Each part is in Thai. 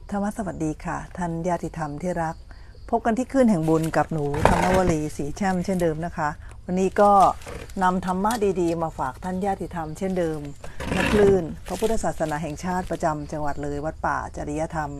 ธรรมสวัสดีค่ะท่านญาติธรรมที่รักพบกันที่คลื่นแห่งบุญกับหนูธรรมวลีศรีแช่มเช่นเดิมนะคะวันนี้ก็นำธรรมะดีๆมาฝากท่านญาติธรรมเช่นเดิมณคลื่นพระพุทธศาสนาแห่งชาติประจำจังหวัดเลยวัดป่าจริยธรรม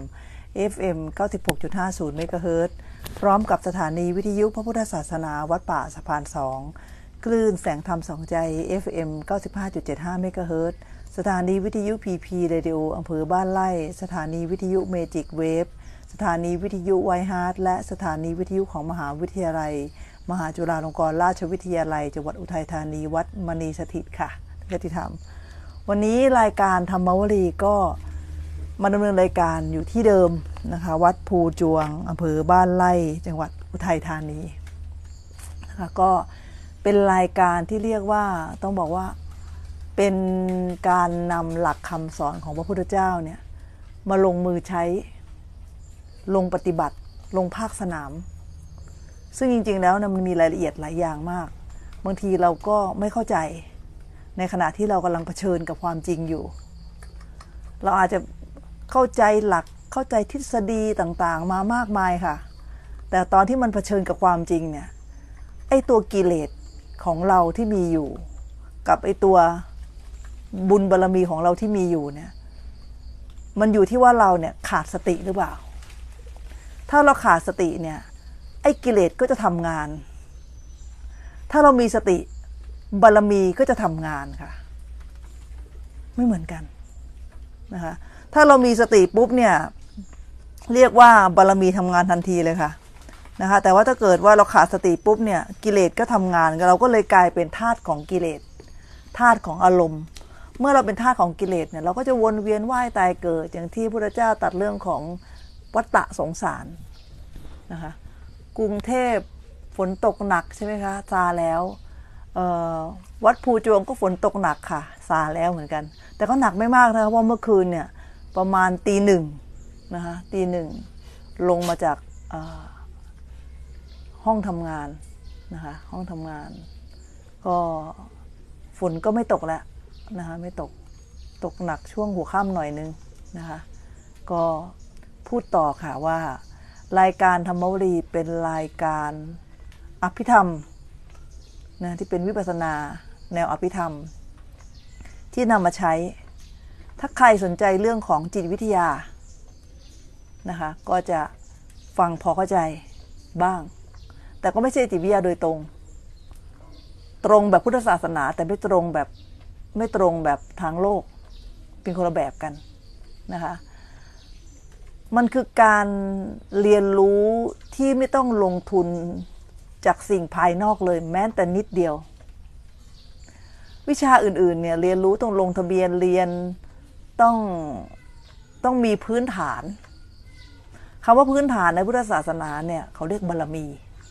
FM 96.50 เมกะเฮิรตซ์พร้อมกับสถานีวิทยุพระพุทธศาสนาวัดป่าสะพาน2คลื่นแสงธรรมสองใจ FM 95.75 เมกะเฮิรตซ์สถานีวิทยุ PP Radio อำเภอบ้านไร่สถานีวิทยุเมจิกเวฟสถานีวิทยุไวฮาร์ทและสถานีวิทยุของมหาวิทยาลัยมหาจุฬาลงกรณราชวิทยาลัยจังหวัดอุทัยธานีวัดมณีสถิตค่ะญาติธรรมวันนี้รายการธรรมวลีก็มาดำเนินรายการอยู่ที่เดิมนะคะวัดภูจวงอำเภอบ้านไร่จังหวัดอุทัยธานีนะคะก็เป็นรายการที่เรียกว่าต้องบอกว่าเป็นการนำหลักคำสอนของพระพุทธเจ้าเนี่ยมาลงมือใช้ลงปฏิบัติลงภาคสนามซึ่งจริงๆแล้วมันมีรายละเอียดหลายอย่างมากบางทีเราก็ไม่เข้าใจในขณะที่เรากำลังเผชิญกับความจริงอยู่เราอาจจะเข้าใจหลักเข้าใจทฤษฎีต่างๆมามากมายค่ะแต่ตอนที่มันเผชิญกับความจริงเนี่ยไอ้ตัวกิเลสของเราที่มีอยู่กับไอ้ตัวบุญบารมีของเราที่มีอยู่เนี่ยมันอยู่ที่ว่าเราเนี่ยขาดสติหรือเปล่าถ้าเราขาดสติเนี่ยไอ้กิเลสก็จะทำงานถ้าเรามีสติบารมีก็จะทำงานค่ะไม่เหมือนกันนะคะถ้าเรามีสติปุ๊บเนี่ยเรียกว่าบารมีทำงานทันทีเลยค่ะนะคะแต่ว่าถ้าเกิดว่าเราขาดสติปุ๊บเนี่ยกิเลสก็ทำงานเราก็เลยกลายเป็นธาตุของกิเลสธาตุของอารมณ์เมื่อเราเป็นธาตุของกิเลสเนี่ยเราก็จะวนเวียนว่ายตายเกิดอย่างที่พระพุทธเจ้าตรัสเรื่องของวัฏฏะสงสารนะคะกรุงเทพฝนตกหนักใช่ไหมคะซาแล้ววัดภูจวงก็ฝนตกหนักค่ะซาแล้วเหมือนกันแต่ก็หนักไม่มากนะคะเพราะเมื่อคืนเนี่ยประมาณตีหนึ่งนะคะตีหนึ่งลงมาจากห้องทำงานนะคะห้องทำงานก็ฝนก็ไม่ตกแล้วนะคะไม่ตกหนักช่วงหัวค่ำหน่อยนึงนะคะก็พูดต่อค่ะว่ารายการธรรมวลีเป็นรายการอภิธรรมนะที่เป็นวิปัสสนาแนวอภิธรรมที่นำมาใช้ถ้าใครสนใจเรื่องของจิตวิทยานะคะก็จะฟังพอเข้าใจบ้างแต่ก็ไม่ใช่จิตวิทยาโดยตรงแบบพุทธศาสนาแต่ไม่ตรงแบบทางโลกเป็นคนละแบบกันนะคะมันคือการเรียนรู้ที่ไม่ต้องลงทุนจากสิ่งภายนอกเลยแม้แต่นิดเดียววิชาอื่นๆเนี่ยเรียนรู้ต้องลงทะเบียนเรียนต้องมีพื้นฐานคำว่าพื้นฐานในพุทธศาสนาเนี่ยเขาเรียกบารมี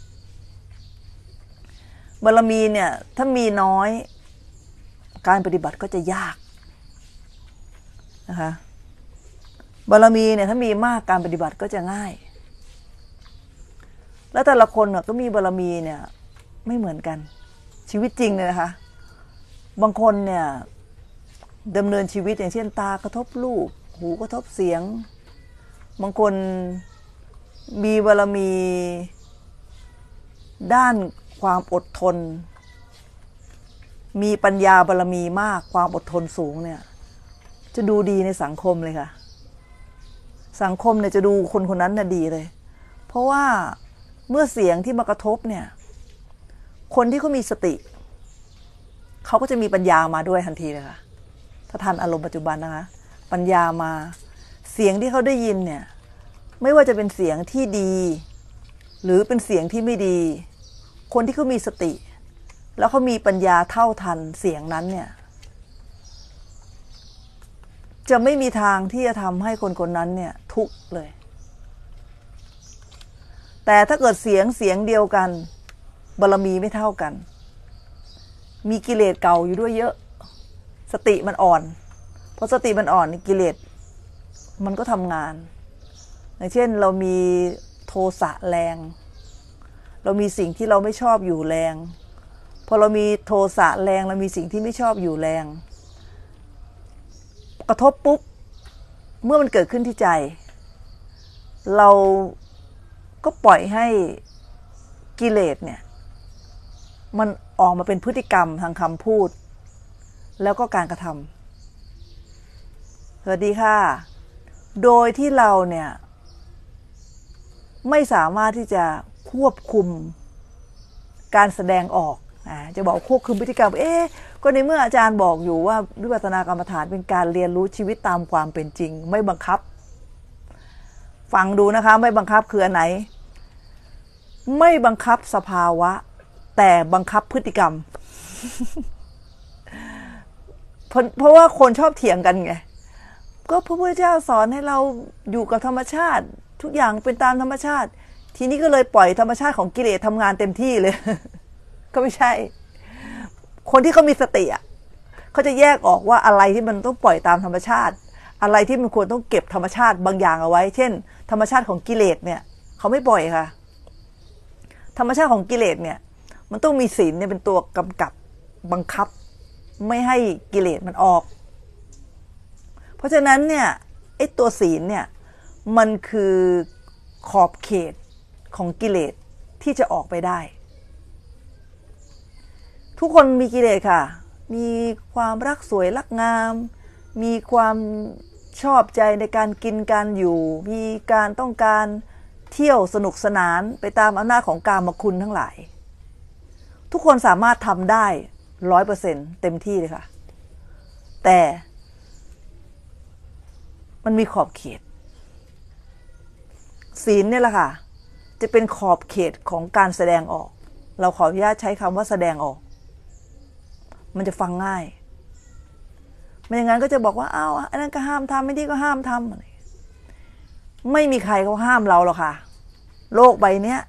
เนี่ยถ้ามีน้อยการปฏิบัติก็จะยากนะคะบารมีเนี่ยถ้ามีมากการปฏิบัติก็จะง่ายแล้วแต่ละคนก็มีบารมีเนี่ยไม่เหมือนกันชีวิตจริงเลยนะคะบางคนเนี่ยดำเนินชีวิตอย่างเช่นตากระทบรูปหูกระทบเสียงบางคนมีบารมีด้านความอดทนมีปัญญาบารมีมากความอดทนสูงเนี่ยจะดูดีในสังคมเลยค่ะสังคมเนี่ยจะดูคนคนนั้นน่ะดีเลยเพราะว่าเมื่อเสียงที่มากระทบเนี่ยคนที่เขามีสติเขาก็จะมีปัญญามาด้วยทันทีเลยค่ะถ้าทันอารมณ์ปัจจุบันนะคะปัญญามาเสียงที่เขาได้ยินเนี่ยไม่ว่าจะเป็นเสียงที่ดีหรือเป็นเสียงที่ไม่ดีคนที่เขามีสติแล้วเขามีปัญญาเท่าทันเสียงนั้นเนี่ยจะไม่มีทางที่จะทำให้คนคนนั้นเนี่ยทุกข์เลยแต่ถ้าเกิดเสียงเดียวกันบารมีไม่เท่ากันมีกิเลสเก่าอยู่ด้วยเยอะสติมันอ่อนพอสติมันอ่อนกิเลสมันก็ทำงานอย่างเช่นเรามีโทสะแรงเรามีสิ่งที่เราไม่ชอบอยู่แรงพอเรามีโทสะแรงเรามีสิ่งที่ไม่ชอบอยู่แรงกระทบปุ๊บเมื่อมันเกิดขึ้นที่ใจเราก็ปล่อยให้กิเลสเนี่ยมันออกมาเป็นพฤติกรรมทางคำพูดแล้วก็การกระทำสวัสดีค่ะโดยที่เราเนี่ยไม่สามารถที่จะควบคุมการแสดงออกจะบอกควบคุมพฤติกรรมก็ในเมื่ออาจารย์บอกอยู่ว่าวิปัสสนากรรมฐานเป็นการเรียนรู้ชีวิตตามความเป็นจริงไม่บังคับฟังดูนะคะไม่บังคับคืออันไหนไม่บังคับสภาวะแต่บังคับพฤติกรรม เพราะว่าคนชอบเถียงกันไงก็พระพุทธเจ้าสอนให้เราอยู่กับธรรมชาติทุกอย่างเป็นตามธรรมชาติทีนี้ก็เลยปล่อยธรรมชาติของกิเลสทำงานเต็มที่เลย ก็ไม่ใช่คนที่เขามีสติอ่ะเขาจะแยกออกว่าอะไรที่มันต้องปล่อยตามธรรมชาติอะไรที่มันควรต้องเก็บธรรมชาติบางอย่างเอาไว้เช่นธรรมชาติของกิเลสเนี่ยเขาไม่ปล่อยค่ะธรรมชาติของกิเลสเนี่ยมันต้องมีศีลเนี่ยเป็นตัวกำกับบังคับไม่ให้กิเลสมันออกเพราะฉะนั้นเนี่ยไอ้ตัวศีลเนี่ยมันคือขอบเขตของกิเลสที่จะออกไปได้ทุกคนมีกิเลสค่ะมีความรักสวยรักงามมีความชอบใจในการกินการอยู่มีการต้องการเที่ยวสนุกสนานไปตามอำนาจของกามคุณทั้งหลายทุกคนสามารถทำได้ 100% เต็มที่เลยค่ะแต่มันมีขอบเขตศีลเนี่ยแหละค่ะจะเป็นขอบเขตของการแสดงออกเราขออนุญาตใช้คำว่าแสดงออกมันจะฟังง่ายไม่อย่างนั้นก็จะบอกว่าอ้าวอันนั้นก็ห้ามทำไม่ดีก็ห้ามทำอะไรไม่มีใครเขาห้ามเราหรอกค่ะโลกใบเนี้ย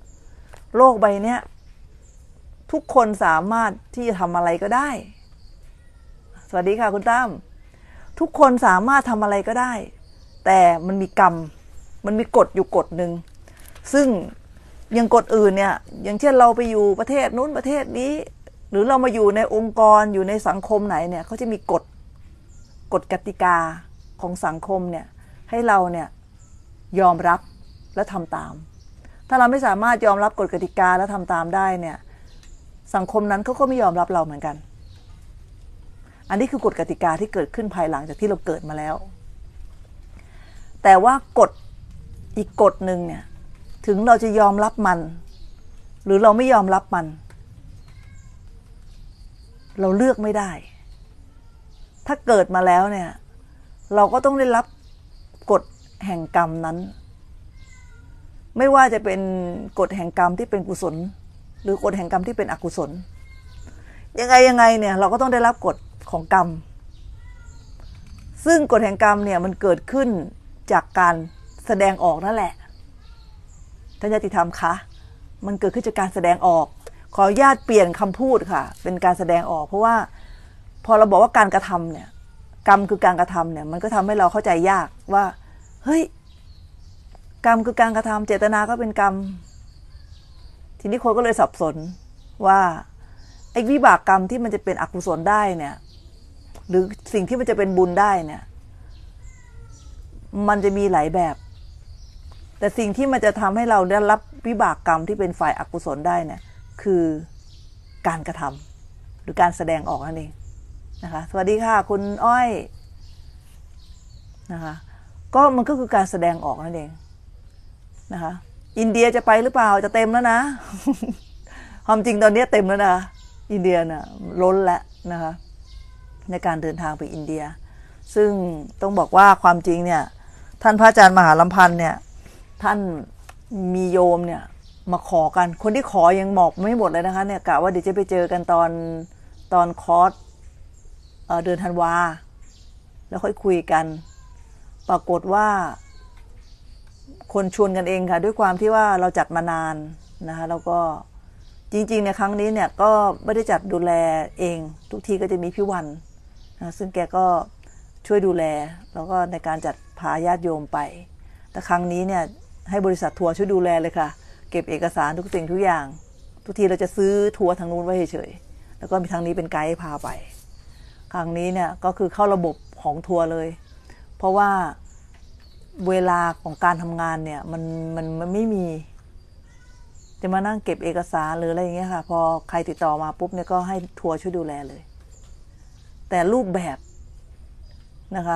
ทุกคนสามารถที่จะทำอะไรก็ได้สวัสดีค่ะคุณตั้มทุกคนสามารถทำอะไรก็ได้แต่มันมีกรรมมันมีกฎอยู่กฎหนึ่งซึ่งอย่างกฎอื่นเนี่ยอย่างเช่นเราไปอยู่ประเทศนู้นประเทศนี้หรือเรามาอยู่ในองค์กรอยู่ในสังคมไหนเนี่ยเขาจะมีกฎกติกาของสังคมเนี่ยให้เราเนี่ยยอมรับและทำตามถ้าเราไม่สามารถยอมรับกฎกติกาและทำตามได้เนี่ยสังคมนั้นเขาก็ไม่ยอมรับเราเหมือนกันอันนี้คือกฎกติกาที่เกิดขึ้นภายหลังจากที่เราเกิดมาแล้วแต่ว่ากฎอีกกฎหนึ่งเนี่ยถึงเราจะยอมรับมันหรือเราไม่ยอมรับมันเราเลือกไม่ได้ถ้าเกิดมาแล้วเนี่ยเราก็ต้องได้รับกฎแห่งกรรมนั้นไม่ว่าจะเป็นกฎแห่งกรรมที่เป็นกุศลหรือกฎแห่งกรรมที่เป็นอกุศลยังไงเนี่ยเราก็ต้องได้รับกฎของกรรมซึ่งกฎแห่งกรรมเนี่ยมันเกิดขึ้นจากการแสดงออกนั่นแหละท่านญาติธรรมคะมันเกิดขึ้นจากการแสดงออกขออนุญาตเปลี่ยนคำพูดค่ะเป็นการแสดงออกเพราะว่าพอเราบอกว่าการกระทำเนี่ยกรรมคือการกระทำเนี่ยมันก็ทำให้เราเข้าใจยากว่าเฮ้ยกรรมคือการกระทำเจตนาก็เป็นกรรมทีนี้คนก็เลยสับสนว่าไอ้วิบากกรรมที่มันจะเป็นอกุศลได้เนี่ยหรือสิ่งที่มันจะเป็นบุญได้เนี่ยมันจะมีหลายแบบแต่สิ่งที่มันจะทำให้เราได้รับวิบากกรรมที่เป็นฝ่ายอกุศลได้เนี่ยคือการกระทำหรือการแสดงออกนั่นเองนะคะสวัสดีค่ะคุณอ้อยนะคะก็มันก็คือการแสดงออกนั่นเองนะคะอินเดียจะไปหรือเปล่าจะเต็มแล้วนะ ความจริงตอนนี้เต็มแล้วนะอินเดียน่ะล้นแล้วนะคะในการเดินทางไปอินเดียซึ่งต้องบอกว่าความจริงเนี่ยท่านพระอาจารย์มหาลัมพันธ์เนี่ยท่านมีโยมเนี่ยมาขอกันคนที่ขอยังบอกไม่หมดเลยนะคะเนี่ยกะว่าเดี๋ยวจะไปเจอกันตอนคอร์สเดือนธันวาแล้วค่อยคุยกันปรากฏว่าคนชวนกันเองค่ะด้วยความที่ว่าเราจัดมานานนะคะแล้วก็จริงๆในครั้งนี้เนี่ยก็ไม่ได้จัดดูแลเองทุกทีก็จะมีพี่วันนะซึ่งแกก็ช่วยดูแลแล้วก็ในการจัดพาญาติโยมไปแต่ครั้งนี้เนี่ยให้บริษัททัวร์ช่วยดูแลเลยค่ะเก็บเอกสารทุกสิ่งทุกอย่างทุกทีเราจะซื้อทัวร์ทางนู้นไว้เฉยๆแล้วก็มีทางนี้เป็นไกด์พาไปครั้งนี้เนี่ยก็คือเข้าระบบของทัวร์เลยเพราะว่าเวลาของการทำงานเนี่ยมันไม่มีจะมานั่งเก็บเอกสารหรืออะไรอย่างเงี้ยค่ะพอใครติดต่อมาปุ๊บเนี่ยก็ให้ทัวร์ช่วยดูแลเลยแต่รูปแบบนะคะ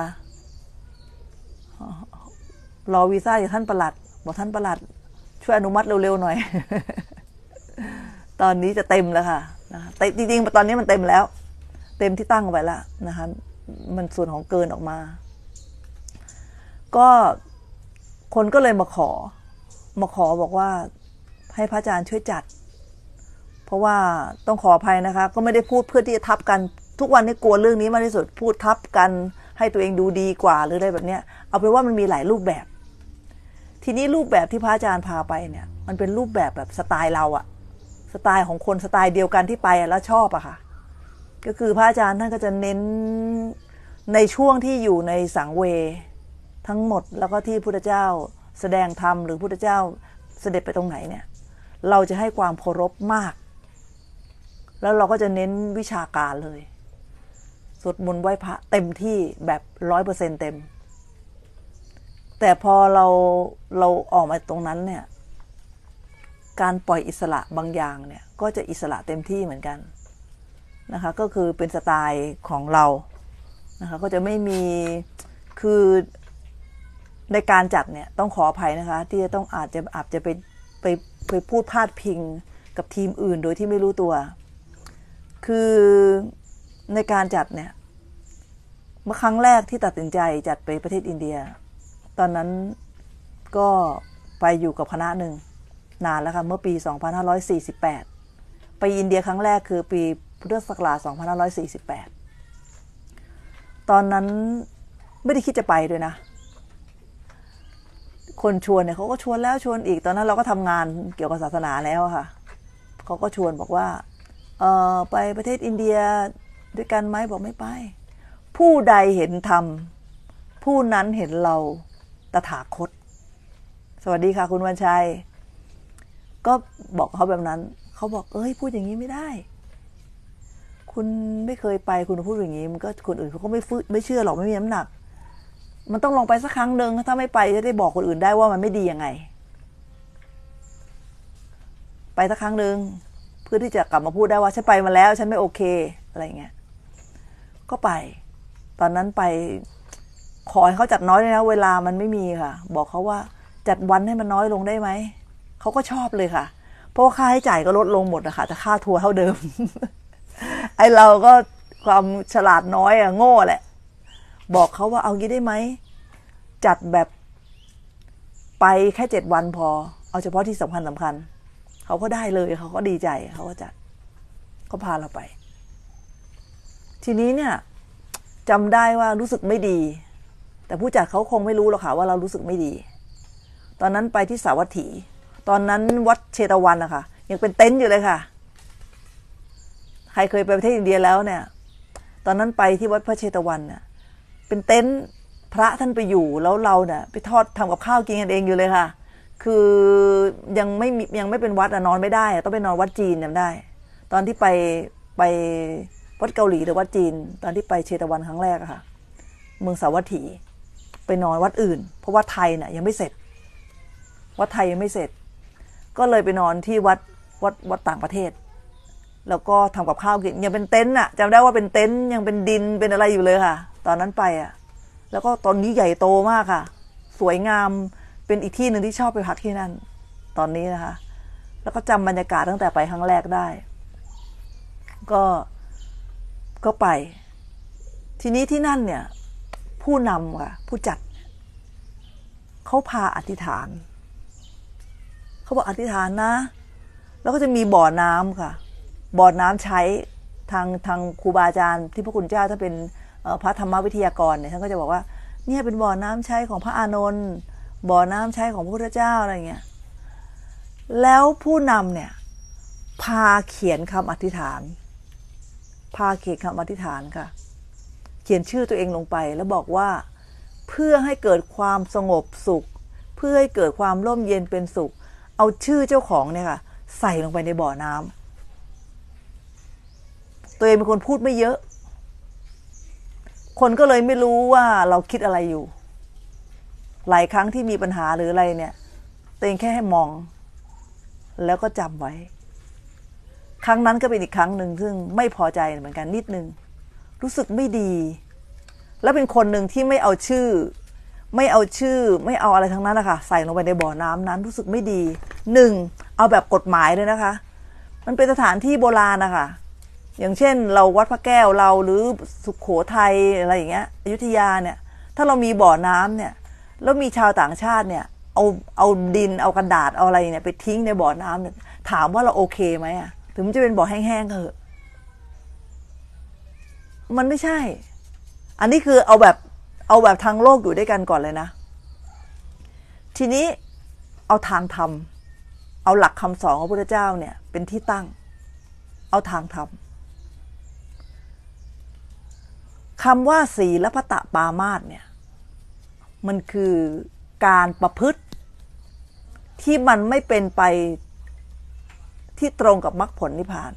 รอวีซ่าจากท่านปลัดบอกท่านปลัดช่วยอนุมัติเร็วๆหน่อย ตอนนี้จะเต็มแล้วค่ะนะคะแต่จริงๆตอนนี้มันเต็มแล้วเต็มที่ตั้งไว้แล้วนะคะมันส่วนของเกินออกมาก็คนก็เลยมาขอบอกว่าให้พระอาจารย์ช่วยจัดเพราะว่าต้องขออภัยนะคะก็ไม่ได้พูดเพื่อที่จะทับกันทุกวันนี้กลัวเรื่องนี้มากที่สุดพูดทับกันให้ตัวเองดูดีกว่าหรืออะไรแบบเนี้ยเอาเป็นว่ามันมีหลายรูปแบบทีนี้รูปแบบที่พระอาจารย์พาไปเนี่ยมันเป็นรูปแบบสไตล์เราอะสไตล์ของคนสไตล์เดียวกันที่ไปแล้วชอบอะค่ะก็คือพระอาจารย์ท่านก็จะเน้นในช่วงที่อยู่ในสังเวยทั้งหมดแล้วก็ที่พุทธเจ้าแสดงธรรมหรือพุทธเจ้าเสด็จไปตรงไหนเนี่ยเราจะให้ความเคารพมากแล้วเราก็จะเน้นวิชาการเลยสวดมนต์ไหว้พระเต็มที่แบบ 100% เต็มแต่พอเราออกมาตรงนั้นเนี่ยการปล่อยอิสระบางอย่างเนี่ยก็จะอิสระเต็มที่เหมือนกันนะคะก็คือเป็นสไตล์ของเรานะคะก็จะไม่มีคือในการจัดเนี่ยต้องขออภัยนะคะที่จะต้องอาจจะไปพูดพาดพิงกับทีมอื่นโดยที่ไม่รู้ตัวคือในการจัดเนี่ยเมื่อครั้งแรกที่ตัดสินใจจัดไปประเทศอินเดียตอนนั้นก็ไปอยู่กับคณะหนึ่งนานแล้วค่ะเมื่อปี 2548 ไปอินเดียครั้งแรกคือปีพุทธศักราช 2548 ตอนนั้นไม่ได้คิดจะไปด้วยนะคนชวนเนี่ยเขาก็ชวนแล้วชวนอีกตอนนั้นเราก็ทำงานเกี่ยวกับศาสนาแล้วค่ะเขาก็ชวนบอกว่าไปประเทศอินเดียด้วยกันไหมบอกไม่ไปผู้ใดเห็นธรรมผู้นั้นเห็นเราตถาคตสวัสดีค่ะคุณวันชัยก็บอกเขาแบบนั้นเขาบอกพูดอย่างนี้ไม่ได้คุณไม่เคยไปคุณพูดอย่างนี้มันก็คนอื่นเขาก็ไม่เชื่อหรอกไม่มีน้ำหนักมันต้องลองไปสักครั้งหนึ่งถ้าไม่ไปจะได้บอกคนอื่นได้ว่ามันไม่ดียังไงไปสักครั้งหนึ่งเพื่อที่จะกลับมาพูดได้ว่าฉันไปมาแล้วฉันไม่โอเคอะไรเงี้ยก็ไปตอนนั้นไปขอให้เขาจัดน้อยเลยนะเวลามันไม่มีค่ะบอกเขาว่าจัดวันให้มันน้อยลงได้ไหมเขาก็ชอบเลยค่ะเพราะค่าใช้จ่ายก็ลดลงหมดนะคะแต่ค่าทัวร์เท่าเดิม ไอเราก็ความฉลาดน้อยโง่แหละบอกเขาว่าเอางี้ได้ไหมจัดแบบไปแค่7 วันพอเอาเฉพาะที่สำคัญเขาก็ได้เลยเขาก็ดีใจเขาก็จัดก็พาเราไปทีนี้เนี่ยจำได้ว่ารู้สึกไม่ดีแต่ผู้จัดเขาคงไม่รู้หรอกค่ะว่าเรารู้สึกไม่ดีตอนนั้นไปที่สาวัตถีตอนนั้นวัดเชตวันนะคะยังเป็นเต็นท์อยู่เลยค่ะใครเคยไปประเทศอินเดียแล้วเนี่ยตอนนั้นไปที่วัดพระเชตวันเนี่ยเป็นเต็นท์พระท่านไปอยู่แล้วเราเนี่ยไปทำกับข้าวกินกันเองอยู่เลยค่ะคือยังไม่เป็นวัดนอนไม่ได้ต้องไปนอนวัดจีนจำได้ตอนที่ไปวัดเกาหลีหรือวัดจีนตอนที่ไปเชตวันครั้งแรกอะค่ะเมืองสาวัตถีไปนอนวัดอื่นเพราะว่าไทยเนี่ยยังไม่เสร็จวัดไทยยังไม่เสร็จก็เลยไปนอนที่วัดต่างประเทศแล้วก็ทำกับข้าวกินยังเป็นเต็นท์อะจำได้ว่าเป็นเต็นท์ยังเป็นดินเป็นอะไรอยู่เลยค่ะตอนนั้นไปอะแล้วก็ตอนนี้ใหญ่โตมากค่ะสวยงามเป็นอีกที่หนึ่งที่ชอบไปพักที่นั่นตอนนี้นะคะแล้วก็จำบรรยากาศตั้งแต่ไปครั้งแรกได้ก็ไปทีนี้ที่นั่นเนี่ยผู้นำค่ะผู้จัดเขาพาอธิษฐานเขาบอกอธิษฐานนะแล้วก็จะมีบ่อน้ำค่ะบ่อน้ำใช้ทางครูบาอาจารย์ที่พระคุณเจ้าถ้าเป็นพระธรรมวิทยากรเนี่ยท่านก็จะบอกว่าเนี่ยเป็นบ่อน้ำใช้ของพระอานนท์บ่อน้ำใช้ของพระพุทธเจ้าอะไรเงี้ยแล้วผู้นำเนี่ยพาเขียนคำอธิษฐานค่ะเขียนชื่อตัวเองลงไปแล้วบอกว่าเพื่อให้เกิดความสงบสุขเพื่อให้เกิดความร่มเย็นเป็นสุขเอาชื่อเจ้าของเนี่ยค่ะใส่ลงไปในบ่อน้ำตัวเองเป็นคนพูดไม่เยอะคนก็เลยไม่รู้ว่าเราคิดอะไรอยู่หลายครั้งที่มีปัญหาหรืออะไรเนี่ยตัวเองแค่ให้มองแล้วก็จำไว้ครั้งนั้นก็เป็นอีกครั้งหนึ่งซึ่งไม่พอใจเหมือนกันนิดนึงรู้สึกไม่ดีแล้วเป็นคนหนึ่งที่ไม่เอาชื่อไม่เอาอะไรทั้งนั้นนะคะใส่ลงไปในบ่อน้ำนั้นรู้สึกไม่ดีหนึ่งเอาแบบกฎหมายเลยนะคะมันเป็นสถานที่โบราณนะคะอย่างเช่นเราวัดพระแก้วเราหรือสุโขทัยอะไรอย่างเงี้ยอยุธยาเนี่ยถ้าเรามีบ่อน้ำเนี่ยแล้วมีชาวต่างชาติเนี่ยเอาดินเอากระดาษเอาอะไรเนี่ยไปทิ้งในบ่อน้ำเนี่ยถามว่าเราโอเคไหมอ่ะถึงมันจะเป็นบ่อแห้งๆก็เถอะมันไม่ใช่อันนี้คือเอาแบบทางโลกอยู่ด้วยกันก่อนเลยนะทีนี้เอาทางธรรมเอาหลักคำสอนของพระพุทธเจ้าเนี่ยเป็นที่ตั้งเอาทางธรรมคำว่าศีลพัตตปามาสเนี่ยมันคือการประพฤติที่มันไม่เป็นไปที่ตรงกับมรรคผลนิพพาน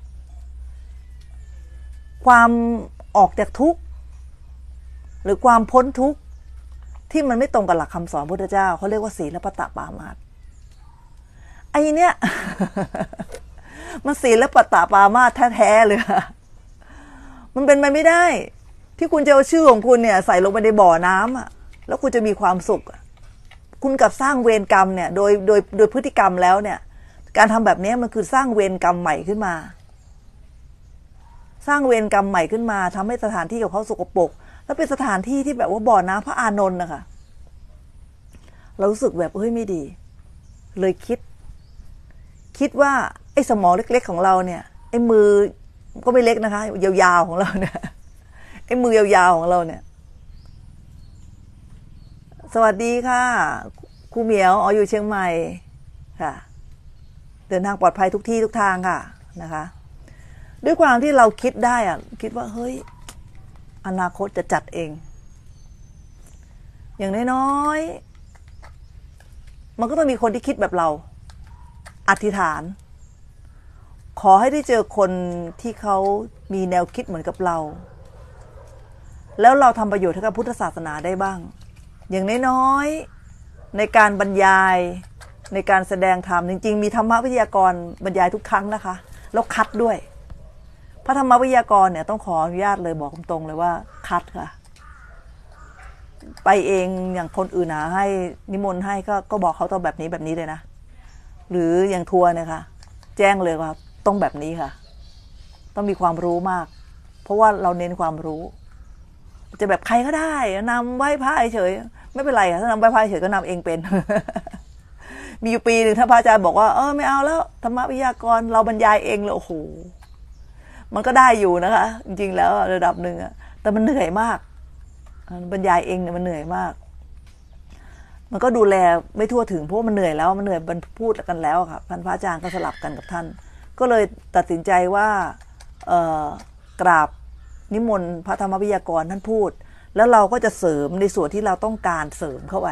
ความออกจากทุกข์หรือความพ้นทุกข์ที่มันไม่ตรงกับหลักคำสอนพระพุทธเจ้าเขาเรียกว่าศีลพัตตปามาสไอ้เนี่ย มันศีลพัตตปามาสแท้ๆเลยมันเป็นไปไม่ได้ที่คุณจะเอาชื่อของคุณเนี่ยใส่ลงไปในบ่อน้ำอ่ะแล้วคุณจะมีความสุขคุณกับสร้างเวรกรรมเนี่ยโดยพฤติกรรมแล้วเนี่ยการทำแบบนี้มันคือสร้างเวรกรรมใหม่ขึ้นมาสร้างเวรกรรมใหม่ขึ้นมาทำให้สถานที่ของเขาสกปรกแล้วเป็นสถานที่ที่แบบว่าบ่อน้ำพระอานนท์นะคะเรารู้สึกแบบเฮ้ยไม่ดีเลยคิดว่าไอ้สมองเล็กๆของเราเนี่ยไอ้มือก็ไม่เล็กนะคะยาวๆของเราเนี่ยไอ้มือยาวๆของเราเนี่ยสวัสดีค่ะครูเหมียวอยู่เชียงใหม่ค่ะเดินทางปลอดภัยทุกที่ทุกทางค่ะนะคะด้วยความที่เราคิดได้คิดว่าเฮ้ยอนาคตจะจัดเองอย่างน้อยๆมันก็ต้องมีคนที่คิดแบบเราอธิษฐานขอให้ได้เจอคนที่เขามีแนวคิดเหมือนกับเราแล้วเราทำประโยชน์ให้กับพุทธศาสนาได้บ้างอย่างน้อยๆในการบรรยายในการแสดงธรรมจริงๆมีธรรมวิทยากรบรรยายทุกครั้งนะคะแล้วคัดด้วยพระธรรมวิทยากรเนี่ยต้องขออนุญาตเลยบอกตรงๆเลยว่าคัดค่ะไปเองอย่างคนอื่นให้นิมนต์ให้ก็บอกเขาต้องแบบนี้เลยนะหรืออย่างทัวร์เนี่ยค่ะแจ้งเลยว่าต้องแบบนี้ค่ะต้องมีความรู้มากเพราะว่าเราเน้นความรู้จะแบบใครก็ได้นำไหว้พระเฉยไม่เป็นไรค่ะถ้านำไหว้พระเฉยก็นำเองเป็น มีอยู่ปีหนึ่งท่านพระอาจารย์บอกว่าไม่เอาแล้วธรรมวิทยากรเราบรรยายเองเลยโอ้โหมันก็ได้อยู่นะคะจริงๆแล้วระดับหนึ่งแต่มันเหนื่อยมากบรรยายเองเนี่ยมันเหนื่อยมากมันก็ดูแลไม่ทั่วถึงเพราะมันเหนื่อยแล้วมันเหนื่อยมันพูดกันแล้วค่ะท่านพระอาจารย์ก็สลับกันกับท่านก็เลยตัดสินใจว่ากราบนิมนต์พระธรรมวิทยากรท่านพูดแล้วเราก็จะเสริมในส่วนที่เราต้องการเสริมเข้าไป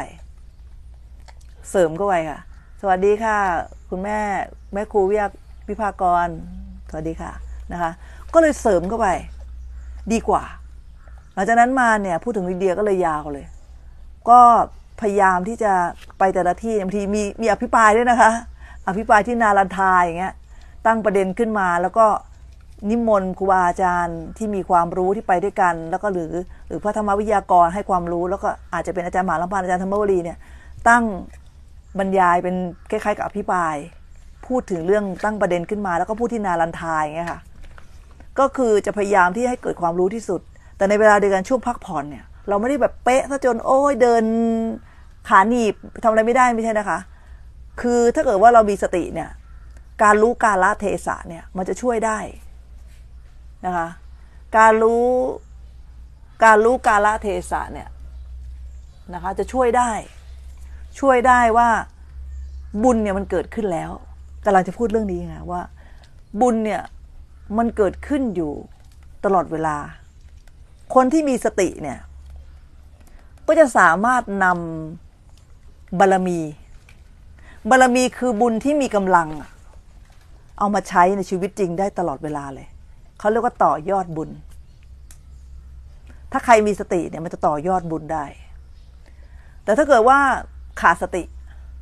ค่ะสวัสดีค่ะคุณแม่ครูวิภากรสวัสดีค่ะนะคะก็เลยเสริมเข้าไปดีกว่าหลังจากนั้นมาเนี่ยพูดถึงลิเดียก็เลยยาวเลยก็พยายามที่จะไปแต่ละที่บางทีมีอภิปรายด้วยนะคะอภิปรายที่นาลันทาอย่างเงี้ยตั้งประเด็นขึ้นมาแล้วก็นิมนต์ครูบาอาจารย์ที่มีความรู้ที่ไปด้วยกันแล้วก็หรือพระธรรมวิทยากรให้ความรู้แล้วก็อาจจะเป็นอาจารย์มหาลัมพานอาจารย์ธรรมวรีเนี่ยตั้งบรรยายเป็นคล้ายๆกับอภิปรายพูดถึงเรื่องตั้งประเด็นขึ้นมาแล้วก็พูดที่นาลันทาอย่างเงี้ยค่ะก็คือจะพยายามที่ให้เกิดความรู้ที่สุดแต่ในเวลาเดียวกันช่วงพักผ่อนเนี่ยเราไม่ได้แบบเป๊ะซะจนโอ้ยเดินขาหนีบทำอะไรไม่ได้ไม่ใช่นะคะคือถ้าเกิดว่าเรามีสติเนี่ยการรู้กาลเทศะเนี่ยมันจะช่วยได้นะคะการรู้กาลเทศะเนี่ยนะคะจะช่วยได้ว่าบุญเนี่ยมันเกิดขึ้นแล้วกำลังจะพูดเรื่องนี้ไงว่าบุญเนี่ยมันเกิดขึ้นอยู่ตลอดเวลาคนที่มีสติเนี่ยก็จะสามารถนำบารมีคือบุญที่มีกำลังเอามาใช้ในชีวิตจริงได้ตลอดเวลาเลยเขาเรียกว่าต่อยอดบุญถ้าใครมีสติเนี่ยมันจะต่อยอดบุญได้แต่ถ้าเกิดว่าขาดสติ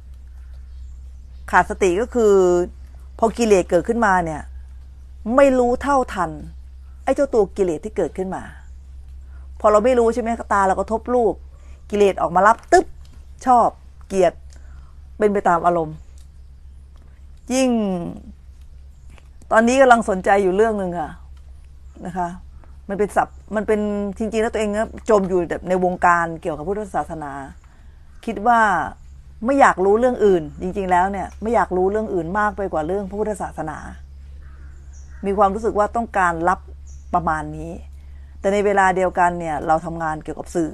ก็คือพอกิเลสเกิดขึ้นมาเนี่ยไม่รู้เท่าทันไอ้เจ้าตัวกิเลสที่เกิดขึ้นมาพอเราไม่รู้ใช่ไหมตาเราก็ทบรูปกิเลสออกมารับตึ๊บชอบเกลียดเป็นไปตามอารมณ์ยิ่งตอนนี้กำลังสนใจอยู่เรื่องนึงค่ะนะคะมันเป็นศัพท์มันเป็นจริงๆแล้วตัวเองจมอยู่ในวงการเกี่ยวกับพุทธศาสนาคิดว่าไม่อยากรู้เรื่องอื่นจริงๆแล้วเนี่ยไม่อยากรู้เรื่องอื่นมากไปกว่าเรื่องพระพุทธศาสนามีความรู้สึกว่าต้องการรับประมาณนี้แต่ในเวลาเดียวกันเนี่ยเราทำงานเกี่ยวกับสื่อ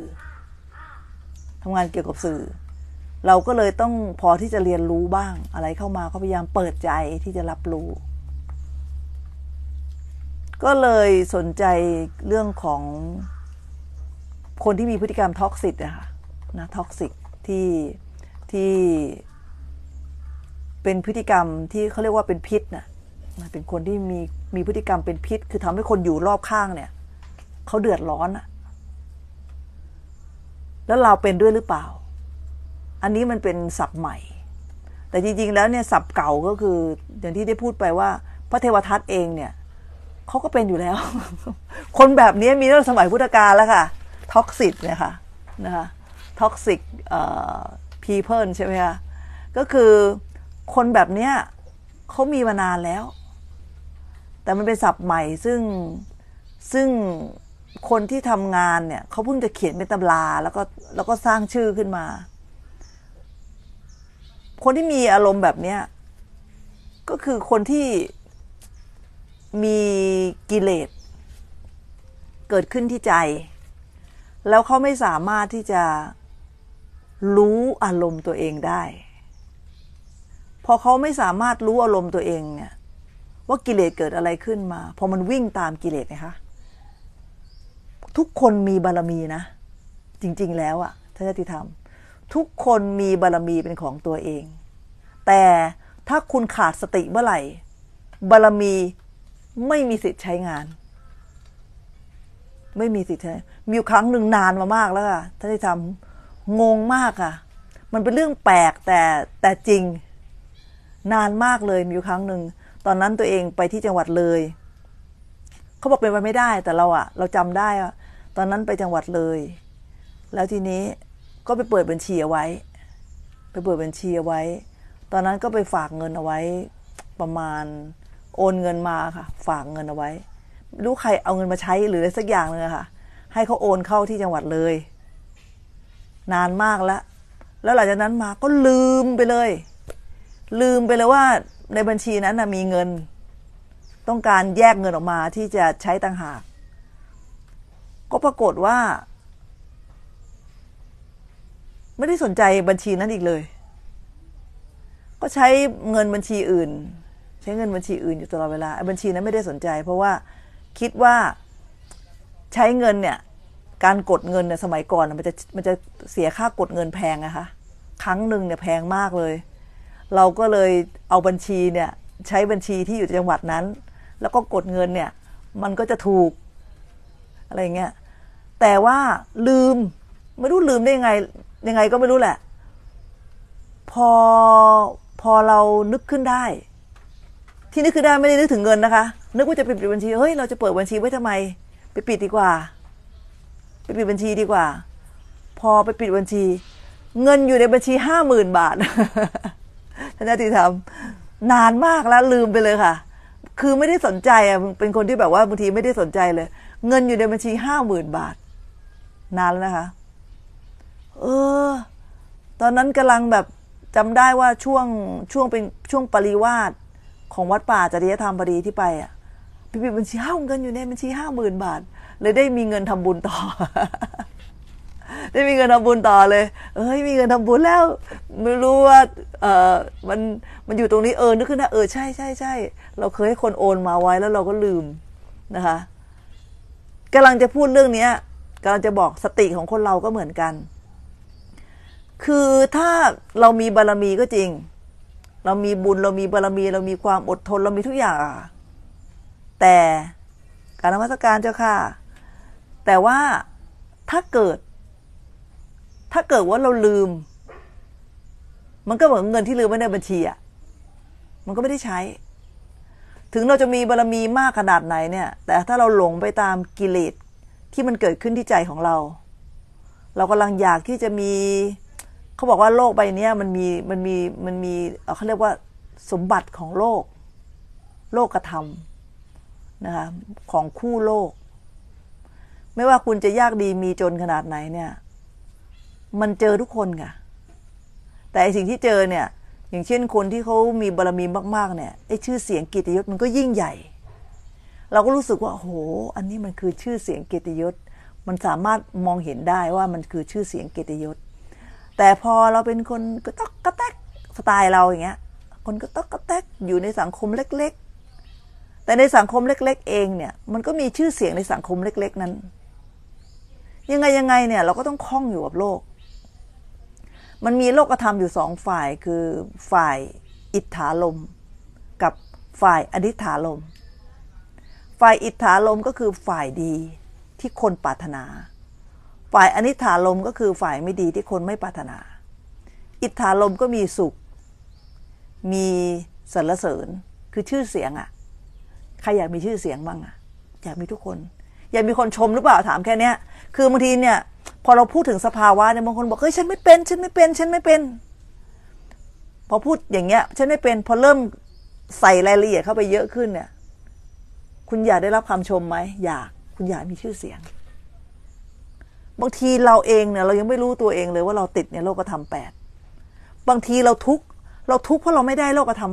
เราก็เลยต้องพอที่จะเรียนรู้บ้างอะไรเข้ามาก็พยายามเปิดใจที่จะรับรู้ก็เลยสนใจเรื่องของคนที่มีพฤติกรรมท็อกซิกนะคะนะท็อกซิกที่เป็นพฤติกรรมที่เขาเรียกว่าเป็นพิษนะเป็นคนที่มีพฤติกรรมเป็นพิษคือทำให้คนอยู่รอบข้างเนี่ยเขาเดือดร้อนอะแล้วเราเป็นด้วยหรือเปล่าอันนี้มันเป็นศัพท์ใหม่แต่จริงๆแล้วเนี่ยศัพท์เก่าก็คืออย่างที่ได้พูดไปว่าพระเทวทัตเองเนี่ยเขาก็เป็นอยู่แล้ว คนแบบนี้มีตั้งแต่สมัยพุทธกาลแล้วค่ะท็อกซิกเนี่ยค่ะนะคะท็อกซิกpeople ใช่ไหมคะก็คือคนแบบเนี้ยเขามีมานานแล้วแต่มันเป็นศัพท์ใหม่ซึ่งคนที่ทำงานเนี่ยเขาเพิ่งจะเขียนเป็นตำราแล้วก็สร้างชื่อขึ้นมาคนที่มีอารมณ์แบบเนี้ยก็คือคนที่มีกิเลสเกิดขึ้นที่ใจแล้วเขาไม่สามารถที่จะรู้อารมณ์ตัวเองได้พอเขาไม่สามารถรู้อารมณ์ตัวเองเนี่ยว่ากิเลสเกิดอะไรขึ้นมาพอมันวิ่งตามกิเลสนะคะทุกคนมีบารมีนะจริงๆแล้วอะท่านญาติธรรมทุกคนมีบารมีเป็นของตัวเองแต่ถ้าคุณขาดสติเมื่อไหร่บารมีไม่มีสิทธิ์ใช้งานไม่มีสิทธิ์ใช้มีอยู่ครั้งหนึ่งนานมามากแล้วค่ะท่านญาติธรรมงงมากค่ะมันเป็นเรื่องแปลกแต่จริงนานมากเลยมีอยู่ครั้งหนึ่งตอนนั้นตัวเองไปที่จังหวัดเลยเขาบอกเป็นไปไม่ได้แต่เราจำได้ว่าตอนนั้นไปจังหวัดเลยแล้วทีนี้ก็ไปเปิดบัญชีเอาไว้ตอนนั้นก็ไปฝากเงินเอาไว้ประมาณโอนเงินมาค่ะฝากเงินเอาไว้ไม่รู้ใครเอาเงินมาใช้หรืออะไรสักอย่างนึงอะค่ะให้เขาโอนเข้าที่จังหวัดเลยนานมากแล้วหลังจากนั้นมาก็ลืมไปเลยว่าในบัญชีนั้นมีเงินต้องการแยกเงินออกมาที่จะใช้ต่างหากก็ปรากฏว่าไม่ได้สนใจบัญชีนั้นอีกเลยก็ใช้เงินบัญชีอื่นอยู่ตลอดเวลาบัญชีนั้นไม่ได้สนใจเพราะว่าคิดว่าใช้เงินเนี่ยการกดเงินเนี่ยสมัยก่อนมันจะเสียค่ากดเงินแพงนะคะครั้งหนึ่งเนี่ยแพงมากเลยเราก็เลยเอาบัญชีเนี่ยใช้บัญชีที่อยู่จังหวัดนั้นแล้วก็กดเงินเนี่ยมันก็จะถูกอะไรเงี้ยแต่ว่าไม่รู้ลืมได้ยังไงก็ไม่รู้แหละพอเรานึกขึ้นได้ที่นึกขึ้นได้ไม่ได้นึกถึงเงินนะคะนึกว่าจะปิดบัญชีเฮ้ยเราจะเปิดบัญชีไว้ทำไมไปปิดดีกว่าไปปิดบัญชีดีกว่าพอไปปิดบัญชีเงินอยู่ในบัญชี 50,000 บาทท่านญาติธรรมนานมากแล้วลืมไปเลยค่ะคือไม่ได้สนใจเป็นคนที่แบบว่าบางทีไม่ได้สนใจเลยเงินอยู่ในบัญชี 50,000 บาทนานแล้วนะคะตอนนั้นกำลังแบบจำได้ว่าช่วงเป็นช่วงปริวาสของวัดป่าจริยธรรมพอดีที่ไปปิดบัญชีเงินอยู่ในบัญชี 50,000 บาทเลยได้มีเงินทำบุญต่อ ได้มีเงินทำบุญต่อเลยมีเงินทำบุญแล้วไม่รู้ว่ามันอยู่ตรงนี้นึกขึ้นได้ใช่เราเคยให้คนโอนมาไว้แล้วเราก็ลืมนะคะกำลังจะพูดเรื่องนี้กำลังจะบอกสติของคนเราก็เหมือนกันคือถ้าเรามีบารมีก็จริงเรามีบุญเรามีบารมีเรามีความอดทนเรามีทุกอย่างแต่การนมัสการเจ้าค่ะแต่ว่าถ้าเกิดถ้าเกิดว่าเราลืมมันก็เหมือนเงินที่ลืมไว้ในบัญชีอ่ะมันก็ไม่ได้ใช้ถึงเราจะมีบารมีมากขนาดไหนเนี่ยแต่ถ้าเราหลงไปตามกิเลสที่มันเกิดขึ้นที่ใจของเรากำลังอยากที่จะมีเขาบอกว่าโลกใบนี้มันมีเขาเรียกว่าสมบัติของโลกธรรมนะคะของคู่โลกไม่ว่าคุณจะยากดีมีจนขนาดไหนเนี่ยมันเจอทุกคนค่ะแต่สิ่งที่เจอเนี่ยอย่างเช่นคนที่เขามีบารมีมากๆเนี่ยไอ้ชื่อเสียงเกียรติยศมันก็ยิ่งใหญ่เราก็รู้สึกว่าโอ้โหอันนี้มันคือชื่อเสียงเกียรติยศมันสามารถมองเห็นได้ว่ามันคือชื่อเสียงเกียรติยศแต่พอเราเป็นคนก็ต๊อกกระแตกสไตล์เราอย่างเงี้ยคนก็ต๊อกกระแตกอยู่ในสังคมเล็กๆแต่ในสังคมเล็กๆเองเนี่ยมันก็มีชื่อเสียงในสังคมเล็กๆนั้นยังไงเนี่ยเราก็ต้องคล้องอยู่กับโลกมันมีโลกธรรมอยู่สองฝ่ายคือฝ่ายอิทธาลมกับฝ่ายอนิถาลมฝ่ายอิทธาลมก็คือฝ่ายดีที่คนปรารถนาฝ่ายอนิถาลมก็คือฝ่ายไม่ดีที่คนไม่ปรารถนาอิทธาลมก็มีสุขมีสรรเสริญคือชื่อเสียงอ่ะใครอยากมีชื่อเสียงบ้างอ่ะอยากมีทุกคนอยากมีคนชมหรือเปล่าถามแค่เนี้ยคือบางทีเนี่ยพอเราพูดถึงสภาวะเนี่ยบางคนบอกเฮ้ยฉันไม่เป็นพอพูดอย่างเงี้ยฉันไม่เป็นพอเริ่มใส่รายละเอียดเข้าไปเยอะขึ้นเนี่ยคุณอยากได้รับคำชมไหมอยากคุณอยากมีชื่อเสียงบางทีเราเองเนี่ยเรายังไม่รู้ตัวเองเลยว่าเราติดในโลกธรรม8บางทีเราทุกข์เพราะเราไม่ได้โลกธรรม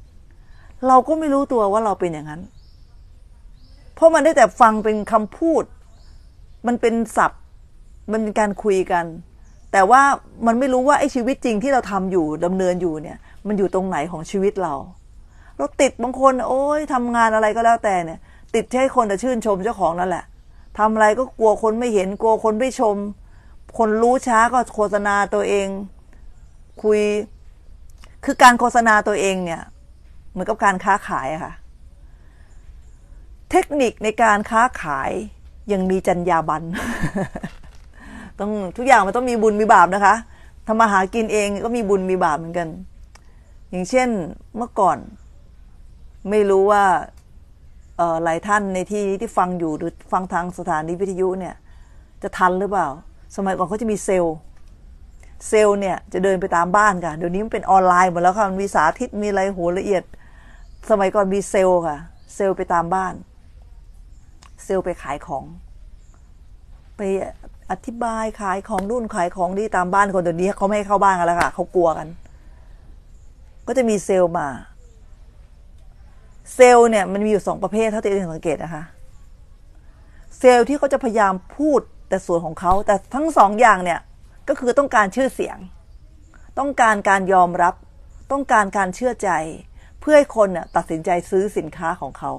8เราก็ไม่รู้ตัวว่าเราเป็นอย่างนั้นเพราะมันได้แต่ฟังเป็นคำพูดมันเป็นศัพท์มันเป็นการคุยกันแต่ว่ามันไม่รู้ว่าไอ้ชีวิตจริงที่เราทำอยู่ดำเนินอยู่เนี่ยมันอยู่ตรงไหนของชีวิตเราติดบางคนโอ้ยทำงานอะไรก็แล้วแต่เนี่ยติดให้คนแต่ชื่นชมเจ้าของนั่นแหละทำอะไรก็กลัวคนไม่เห็นกลัวคนไม่ชมคนรู้ช้าก็โฆษณาตัวเองคุยคือการโฆษณาตัวเองเนี่ยเหมือนกับการค้าขายอะค่ะเทคนิคในการค้าขายยังมีจรรยาบรรณ ต้องทุกอย่างมันต้องมีบุญมีบาปนะคะทำมาหากินเองก็มีบุญมีบาปเหมือนกันอย่างเช่นเมื่อก่อนไม่รู้ว่าหลายท่านในที่ฟังอยู่หรือฟังทางสถานีวิทยุเนี่ยจะทันหรือเปล่าสมัยก่อนเขาจะมีเซลล์เนี่ยจะเดินไปตามบ้านค่ะเดี๋ยวนี้มันเป็นออนไลน์หมดแล้วค่ะมันมีสาธิตมีอะไรโหละเอียดสมัยก่อนมีเซลล์ค่ะเซลล์ไปตามบ้านเซลล์ไปขายของไปอธิบายขายของนู่นขายของนี่ตามบ้านคนเดี๋ยวนี้เขาไม่ให้เข้าบ้านกันแล้วค่ะเขากลัวกันก็จะมีเซลล์มาเซลล์เนี่ยมันมีอยู่2ประเภทเท่าที่สังเกตนะคะเซลล์ที่เขาจะพยายามพูดแต่ส่วนของเขาแต่ทั้ง2อย่างเนี่ยก็คือต้องการชื่อเสียงต้องการการยอมรับต้องการการเชื่อใจเพื่อให้คนเนี่ยตัดสินใจซื้อสินค้าของเขา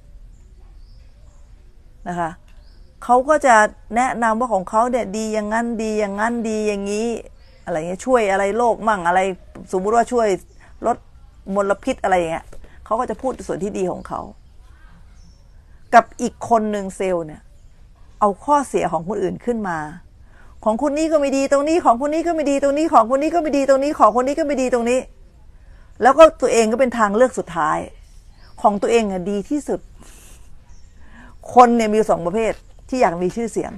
นะคะเขาก็จะแนะนำว่าของเขาเนี่ยดีอย่างนั้นดีอย่างนั้นดีอย่างนี้อะไรเงี้ยช่วยอะไรโลกมั่งอะไรสมมุติว่าช่วยลดมลพิษอะไรเงี้ยเขาก็จะพูดส่วนที่ดีของเขากับอีกคนหนึ่งเซลล์เนี่ยเอาข้อเสียของคนอื่นขึ้นมาของคนนี้ก็ไม่ดีตรงนี้ของคนนี้ก็ไม่ดีตรงนี้ของคนนี้ก็ไม่ดีตรงนี้ของคนนี้ก็ไม่ดีตรงนี้แล้วก็ตัวเองก็เป็นทางเลือกสุดท้ายของตัวเองดีที่สุดคนเนี่ยมี2ประเภทที่อยากมีชื่อเสียง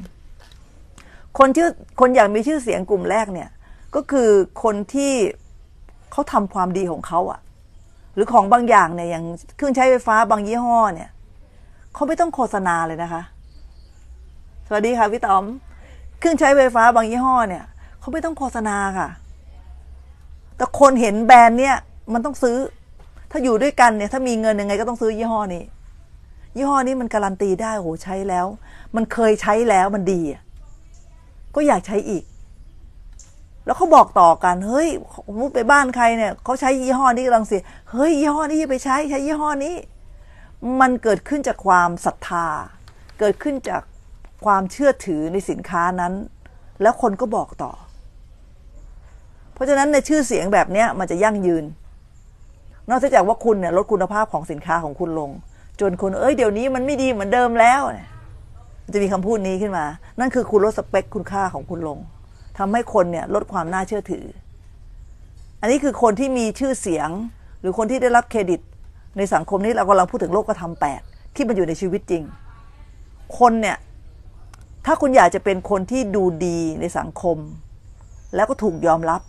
คนอยากมีชื่อเสียงกลุ่มแรกเนี่ยก็คือคนที่เขาทำความดีของเขาอะหรือของบางอย่างเนี่ยอย่างเครื่องใช้ไฟฟ้าบางยี่ห้อเนี่ยเขาไม่ต้องโฆษณาเลยนะคะสวัสดีค่ะพี่ต๋อมเครื่องใช้ไฟฟ้าบางยี่ห้อเนี่ยเขาไม่ต้องโฆษณาค่ะแต่คนเห็นแบรนด์เนี่ยมันต้องซื้อถ้าอยู่ด้วยกันเนี่ยถ้ามีเงินยังไงก็ต้องซื้อยี่ห้อนี้ยี่ห้อนี้มันการันตีได้โหใช้แล้วมันเคยใช้แล้วมันดีก็อยากใช้อีกแล้วเขาบอกต่อกันเฮ้ยมุดไปบ้านใครเนี่ยเขาใช้ยี่ห้อนี้กำลังเสียเฮ้ยยี่ห้อนี้อย่าไปใช้ยี่ห้อนี้มันเกิดขึ้นจากความศรัทธาเกิดขึ้นจากความเชื่อถือในสินค้านั้นแล้วคนก็บอกต่อเพราะฉะนั้นในชื่อเสียงแบบนี้มันจะยั่งยืนนอกจากว่าคุณเนี่ยลดคุณภาพของสินค้าของคุณลงจนคนเดี๋ยวนี้มันไม่ดีเหมือนเดิมแล้วจะมีคำพูดนี้ขึ้นมานั่นคือคุณลดสเปคคุณค่าของคุณลงทำให้คนเนี่ยลดความน่าเชื่อถืออันนี้คือคนที่มีชื่อเสียงหรือคนที่ได้รับเครดิตในสังคมนี้เรากำลังพูดถึงโลกธรรม8ที่มันอยู่ในชีวิตจริงคนเนี่ยถ้าคุณอยากจะเป็นคนที่ดูดีในสังคมแล้วก็ถูกยอมรับ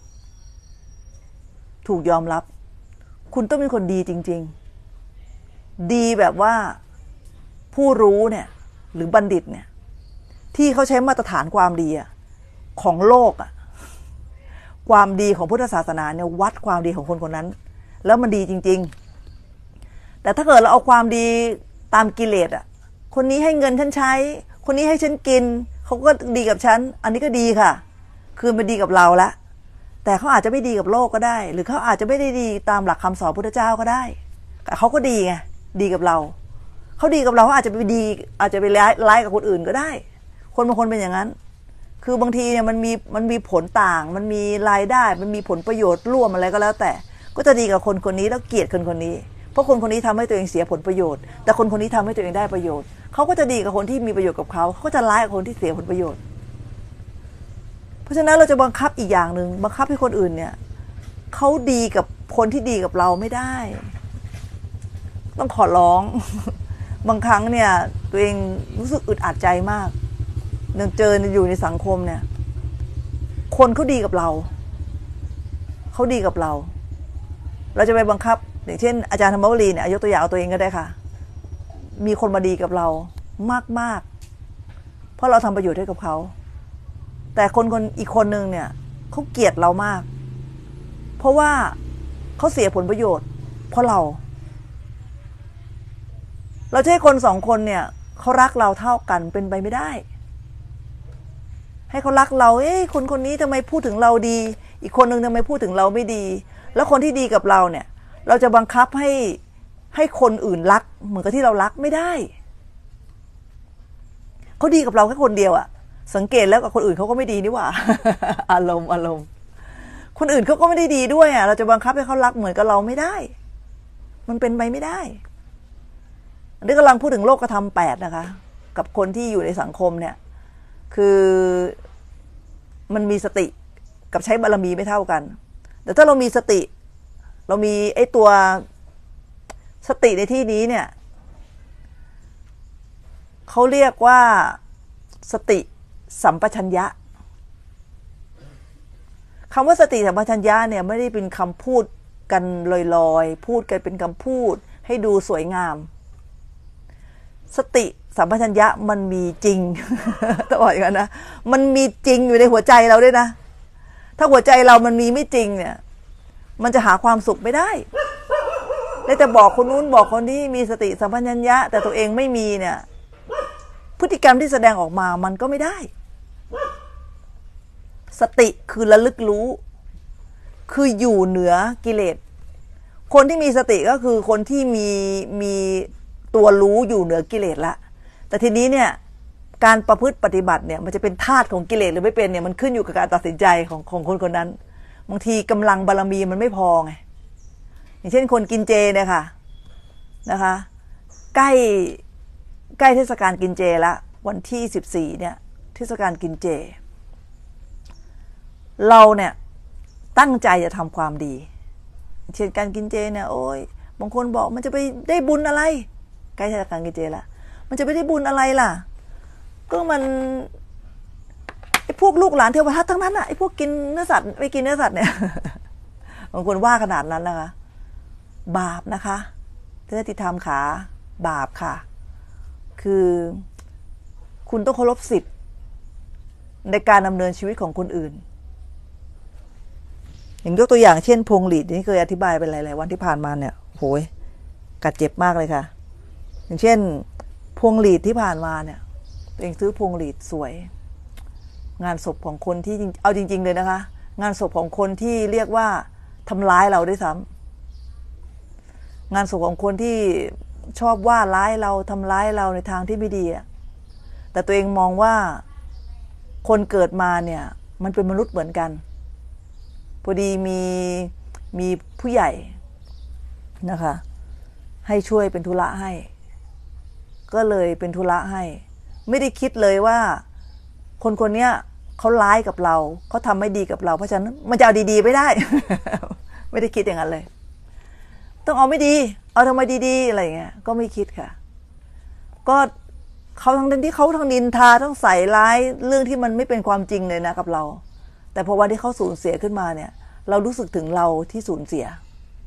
คุณต้องเป็นคนดีจริงๆดีแบบว่าผู้รู้เนี่ยหรือบัณฑิตเนี่ยที่เขาใช้มาตรฐานความดีของโลกความดีของพุทธศาสนาเนี่ยวัดความดีของคนคนนั้นแล้วมันดีจริงๆแต่ถ้าเกิดเราเอาความดีตามกิเลสคนนี้ให้เงินฉันใช้คนนี้ให้ฉันกินเขาก็ดีกับฉันอันนี้ก็ดีค่ะคือมันดีกับเราละแต่เขาอาจจะไม่ดีกับโลกก็ได้หรือเขาอาจจะไม่ได้ดีตามหลักคำสอนพุทธเจ้าก็ได้แต่เขาก็ดีไงดีกับเราเขาดีกับเราเขาอาจจะไปดีอาจจะไปร้ายกับคนอื่นก็ได้คนบางคนเป็นอย่างนั้นคือบางทีเนี่ยมันมีผลต่างมันมีรายได้มันมีผลประโยชน์ร่วมอะไรก็แล้วแต่ก็จะดีกับคนคนนี้แล้วเกลียดคนคนนี้เพราะคนคนนี้ทำให้ตัวเองเสียผลประโยชน์แต่คนคนนี้ทำให้ตัวเองได้ประโยชน์เขาก็จะดีกับคนที่มีประโยชน์กับเขาก็จะร้ายกับคนที่เสียผลประโยชน์เพราะฉะนั้นเราจะบังคับอีกอย่างหนึ่งบังคับให้คนอื่นเนี่ยเขาดีกับคนที่ดีกับเราไม่ได้ต้องขอร้องบางครั้งเนี่ยตัวเองรู้สึกอึดอัดใจมากเจออยู่ในสังคมเนี่ยคนเขาดีกับเราเราจะไปบังคับอย่างเช่นอาจารย์ธรรมวลีเนี่ยยกตัวอย่างเอาตัวเองก็ได้ค่ะมีคนมาดีกับเรามากเพราะเราทำประโยชน์ให้กับเขาแต่คนอีกคนนึงเนี่ยเขาเกลียดเรามากเพราะว่าเขาเสียผลประโยชน์เพราะเราจะให้คนสองคนเนี่ยเขารักเราเท่ากันเป็นไปไม่ได้ให้เขารักเราคนคนนี้ทำไมพูดถึงเราดีอีกคนนึงทำไมพูดถึงเราไม่ดีแล้วคนที่ดีกับเราเนี่ยเราจะบังคับให้คนอื่นรักเหมือนกับที่เรารักไม่ได้เขาดีกับเราแค่คนเดียวสังเกตแล้วกับคนอื่นเขาก็ไม่ดีนี่หว่า อารมณ์คนอื่นเขาก็ไม่ได้ดีด้วยเราจะบังคับให้เขารักเหมือนกับเราไม่ได้มันเป็นไปไม่ได้อันนี้กำลังพูดถึงโลกธรรม8นะคะกับคนที่อยู่ในสังคมเนี่ยคือมันมีสติกับใช้บารมีไม่เท่ากันแต่ถ้าเรามีสติเรามีไอ้ตัวสติในที่นี้เนี่ยเขาเรียกว่าสติสัมปชัญญะคำว่าสติสัมปชัญญะเนี่ยไม่ได้เป็นคำพูดกันลอยๆพูดกันเป็นคำพูดให้ดูสวยงามสติสัมปชัญญะมันมีจริง ต้องบอกอย่างนั้นนะมันมีจริงอยู่ในหัวใจเราด้วยนะถ้าหัวใจเรามันมีไม่จริงเนี่ยมันจะหาความสุขไม่ได้ได้แต่บอกคนนู้นบอกคนนี้มีสติสัมปชัญญะแต่ตัวเองไม่มีเนี่ยพฤติกรรมที่แสดงออกมามันก็ไม่ได้สติคือระลึกรู้คืออยู่เหนือกิเลสคนที่มีสติก็คือคนที่มีตัวรู้อยู่เหนือกิเลสละแต่ทีนี้เนี่ยการประพฤติปฏิบัติเนี่ยมันจะเป็นทาสของกิเลสหรือไม่เป็นเนี่ยมันขึ้นอยู่กับการตัดสินใจของคนคนนั้นบางทีกำลังบารมีมันไม่พอไงอย่างเช่นคนกินเจเนี่ยค่ะนะคะใกล้เทศกาลกินเจละวันที่14เนี่ยเทศกาลกินเจเราเนี่ยตั้งใจจะทำความดีเช่นการกินเจเนี่ยโอ้ยบางคนบอกมันจะไปได้บุญอะไรใกล้เทศกาลกินเจละมันจะไปได้บุญอะไรล่ะก็มันไอ้พวกลูกหลานเทวทัตทั้งนั้นไอ้พวกกินเนื้อสัตว์ไม่กินเนื้อสัตว์เนี่ยบางคนว่าขนาดนั้นนะคะบาปนะคะเทศธรรมขาบาปค่ะคือคุณต้องเคารพสิทธิ์ในการดำเนินชีวิตของคนอื่นอย่างยกตัวอย่างเช่นพวงหลีดนี่เคยอธิบายไปหลายๆวันที่ผ่านมาเนี่ยโหยกัดเจ็บมากเลยค่ะอย่างเช่นพวงหลีดที่ผ่านมาเนี่ยตัวเองซื้อพวงหลีดสวยงานศพของคนที่เอาจริงๆเลยนะคะงานศพของคนที่เรียกว่าทำร้ายเราด้วยซ้ำงานศพของคนที่ชอบว่าร้ายเราทำร้ายเราในทางที่ไม่ดีแต่ตัวเองมองว่าคนเกิดมาเนี่ยมันเป็นมนุษย์เหมือนกันพอดีมีผู้ใหญ่นะคะให้ช่วยเป็นธุระให้ก็เลยเป็นธุระให้ไม่ได้คิดเลยว่าคนคนนี้เขาร้ายกับเราเขาทำไม่ดีกับเราเพราะฉะนั้นมันจะเอาดีๆไม่ได้ ไม่ได้คิดอย่างนั้นเลยต้องเอาไม่ดีเอาทำไมดีๆอะไรเงี้ยก็ไม่คิดค่ะก็เขาทั้งที่เขาทั้งนินทาทั้งใส่ร้ายเรื่องที่มันไม่เป็นความจริงเลยนะกับเราแต่พอวันที่เขาสูญเสียขึ้นมาเนี่ยเรารู้สึกถึงเราที่สูญเสีย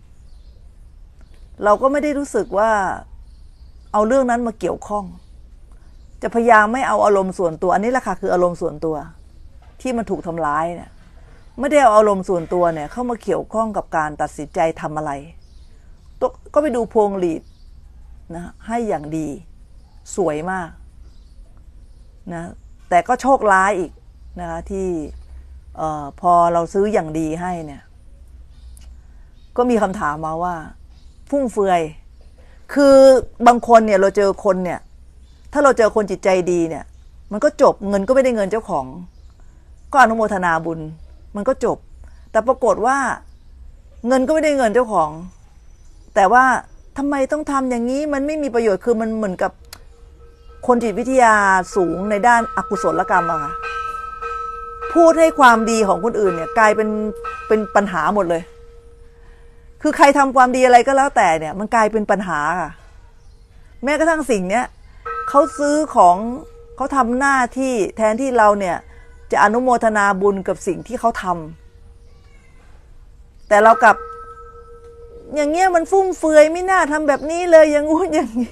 เราก็ไม่ได้รู้สึกว่าเอาเรื่องนั้นมาเกี่ยวข้องจะพยายามไม่เอาอารมณ์ส่วนตัวอันนี้แหละค่ะคืออารมณ์ส่วนตัวที่มันถูกทำร้ายเนี่ยไม่ได้เอาอารมณ์ส่วนตัวเนี่ยเข้ามาเกี่ยวข้องกับการตัดสินใจทำอะไรก็ไปดูพวงหลีดนะให้อย่างดีสวยมากนะแต่ก็โชคร้ายอีกนะคะที่พอเราซื้ออย่างดีให้เนี่ยก็มีคำถามมาว่าฟุ่มเฟือยคือบางคนเนี่ยเราเจอคนเนี่ยถ้าเราเจอคนจิตใจดีเนี่ยมันก็จบเงินก็ไม่ได้เงินเจ้าของก็อนุโมทนาบุญมันก็จบแต่ปรากฏว่าเงินก็ไม่ได้เงินเจ้าของแต่ว่าทำไมต้องทำอย่างนี้มันไม่มีประโยชน์คือมันเหมือนกับคนจิตวิทยาสูงในด้านอกุศลกรรมอะค่ะพูดให้ความดีของคนอื่นเนี่ยกลายเป็นปัญหาหมดเลยคือใครทำความดีอะไรก็แล้วแต่เนี่ยมันกลายเป็นปัญหาค่ะแม้กระทั่งสิ่งเนี้ยเขาซื้อของเขาทำหน้าที่แทนที่เราเนี่ยจะอนุโมทนาบุญกับสิ่งที่เขาทำแต่เรากับอย่างเงี้ยมันฟุ่มเฟือยไม่น่าทำแบบนี้เลยอย่างงู้นอย่างนี้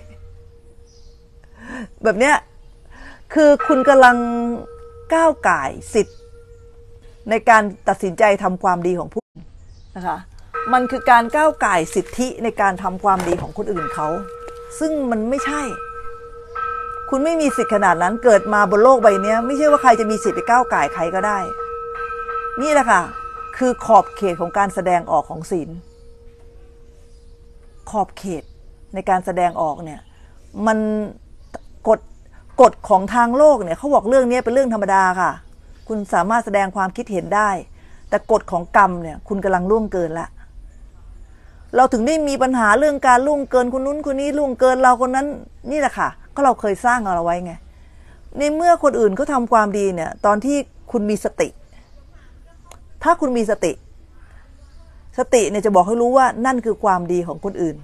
แบบเนี้ยคือคุณกำลังก้าวก่ายสิทธิ์ในการตัดสินใจทำความดีของผู้อื่นนะคะมันคือการก้าวก่ายสิทธิในการทำความดีของคนอื่นเขาซึ่งมันไม่ใช่คุณไม่มีสิทธิ์ขนาดนั้นเกิดมาบนโลกใบนี้ไม่ใช่ว่าใครจะมีสิทธิ์ไปก้าวก่ายใครก็ได้นี่แหละค่ะคือขอบเขตของการแสดงออกของศีลขอบเขตในการแสดงออกเนี่ยมันกฎของทางโลกเนี่ยเขาบอกเรื่องนี้เป็นเรื่องธรรมดาค่ะคุณสามารถแสดงความคิดเห็นได้แต่กฎของกรรมเนี่ยคุณกำลังล่วงเกินละเราถึงได้มีปัญหาเรื่องการล่วงเกินคนนู้นคนนี้ล่วงเกินเราคนนั้นนี่แหละค่ะก็เราเคยสร้างเอาไว้ไงในเมื่อคนอื่นเขาทำความดีเนี่ยตอนที่คุณมีสติถ้าคุณมีสติเนี่ยจะบอกให้รู้ว่านั่นคือความดีของคนอื่น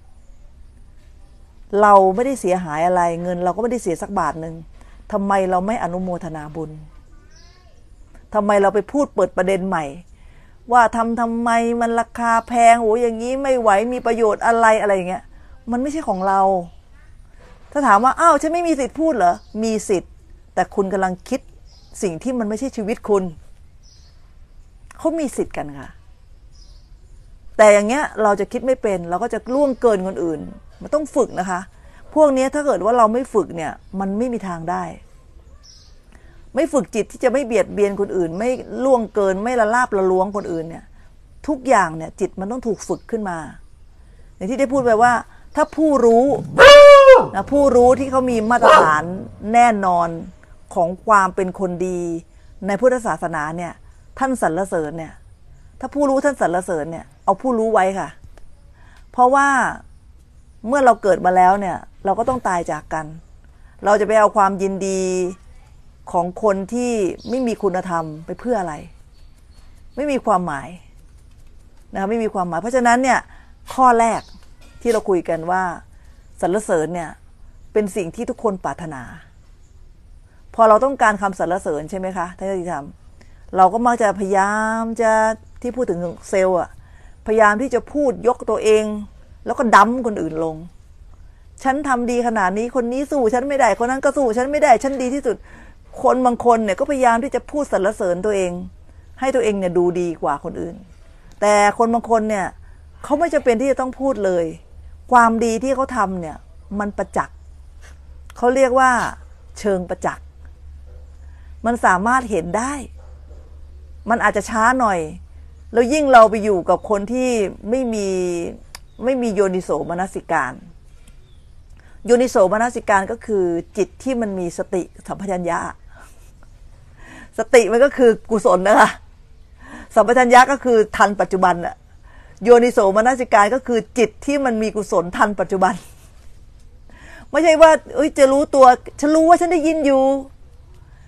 เราไม่ได้เสียหายอะไรเงินเราก็ไม่ได้เสียสักบาทหนึ่งทำไมเราไม่อนุโมทนาบุญทำไมเราไปพูดเปิดประเด็นใหม่ว่าทำไมมันราคาแพงโหอย่างนี้ไม่ไหวมีประโยชน์อะไรอย่างเงี้ยมันไม่ใช่ของเราถ้าถามว่าอ้าวฉันไม่มีสิทธิ์พูดเหรอมีสิทธิ์แต่คุณกำลังคิดสิ่งที่มันไม่ใช่ชีวิตคุณเขามีสิทธิ์กันค่ะแต่อย่างเงี้ยเราจะคิดไม่เป็นเราก็จะล่วงเกินคนอื่นมันต้องฝึกนะคะพวกนี้ถ้าเกิดว่าเราไม่ฝึกเนี่ยมันไม่มีทางได้ไม่ฝึกจิตที่จะไม่เบียดเบียนคนอื่นไม่ล่วงเกินไม่ละลาบละล้วงคนอื่นเนี่ยทุกอย่างเนี่ยจิตมันต้องถูกฝึกขึ้นมาอย่างที่ได้พูดไปว่าถ้าผู้รู้นะผู้รู้ที่เขามีมาตรฐานแน่นอนของความเป็นคนดีในพุทธศาสนาเนี่ยท่านสรรเสริญเนี่ยถ้าผู้รู้ท่านสรรเสริญเนี่ยเอาผู้รู้ไว้ค่ะเพราะว่าเมื่อเราเกิดมาแล้วเนี่ยเราก็ต้องตายจากกันเราจะไปเอาความยินดีของคนที่ไม่มีคุณธรรมไปเพื่ออะไรไม่มีความหมายนะคะไม่มีความหมายเพราะฉะนั้นเนี่ยข้อแรกที่เราคุยกันว่าสรรเสริญเนี่ยเป็นสิ่งที่ทุกคนปรารถนาพอเราต้องการคำสรรเสริญใช่ไหมคะท่านที่ทำเราก็มักจะพยายามจะที่พูดถึงเซลล์อะพยายามที่จะพูดยกตัวเองแล้วก็ดั้มคนอื่นลงฉันทำดีขนาดนี้คนนี้สู้ฉันไม่ได้คนนั้นก็สู้ฉันไม่ได้ฉันดีที่สุดคนบางคนเนี่ยก็พยายามที่จะพูดสรรเสริญตัวเองให้ตัวเองเนี่ยดูดีกว่าคนอื่นแต่คนบางคนเนี่ยเขาไม่จำเป็นที่จะต้องพูดเลยความดีที่เขาทำเนี่ยมันประจักษ์เขาเรียกว่าเชิงประจักษ์มันสามารถเห็นได้มันอาจจะช้าหน่อยแล้วยิ่งเราไปอยู่กับคนที่ไม่มีโยนิโสมนสิการโยนิโสมนสิการก็คือจิตที่มันมีสติสัมปชัญญะสติมันก็คือกุศลนะคะสัมปชัญญะก็คือทันปัจจุบันอะโยนิโสมนสิการก็คือจิตที่มันมีกุศลทันปัจจุบันไม่ใช่ว่าจะรู้ตัวฉันรู้ว่าฉันได้ยินอยู่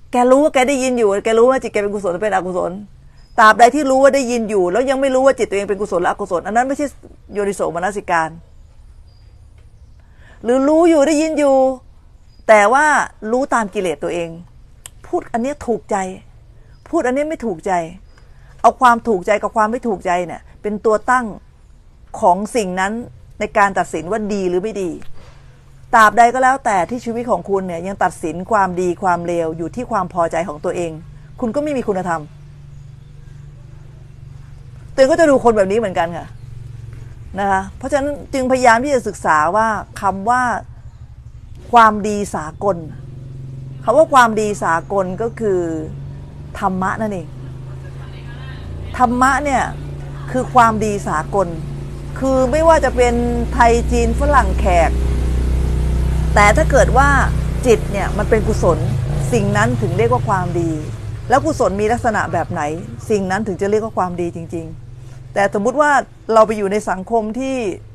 แกรู้ว่าแกได้ยินอยู่แกรู้ว่าจิตแกเป็นกุศลหรือเป็นอกุศลตราบใดที่รู้ว่าได้ยินอยู่แล้วยังไม่รู้ว่าจิตตัวเองเป็นกุศลหรืออกุศลอันนั้นไม่ใช่โยนิโสมนสิการหรือรู้อยู่ได้ยินอยู่แต่ว่ารู้ตามกิเลสตัวเองพูดอันนี้ถูกใจพูดอันนี้ไม่ถูกใจเอาความถูกใจกับความไม่ถูกใจเนี่ยเป็นตัวตั้งของสิ่งนั้นในการตัดสินว่าดีหรือไม่ดีตราบใดก็แล้วแต่ที่ชีวิตของคุณเนี่ยยังตัดสินความดีความเลวอยู่ที่ความพอใจของตัวเองคุณก็ไม่มีคุณธรรมตัวเองก็จะดูคนแบบนี้เหมือนกันค่ะนะคะเพราะฉะนั้นจึงพยายามที่จะศึกษาว่าคำว่าความดีสากลคำว่าความดีสากลก็คือธรรมะนั่นเองธรรมะเนี่ยคือความดีสากลคือไม่ว่าจะเป็นไทยจีนฝรั่งแขกแต่ถ้าเกิดว่าจิตเนี่ยมันเป็นกุศลสิ่งนั้นถึงเรียกว่าความดีแล้วกุศลมีลักษณะแบบไหนสิ่งนั้นถึงจะเรียกว่าความดีจริงๆแต่สมมุติว่าเราไปอยู่ในสังคมที่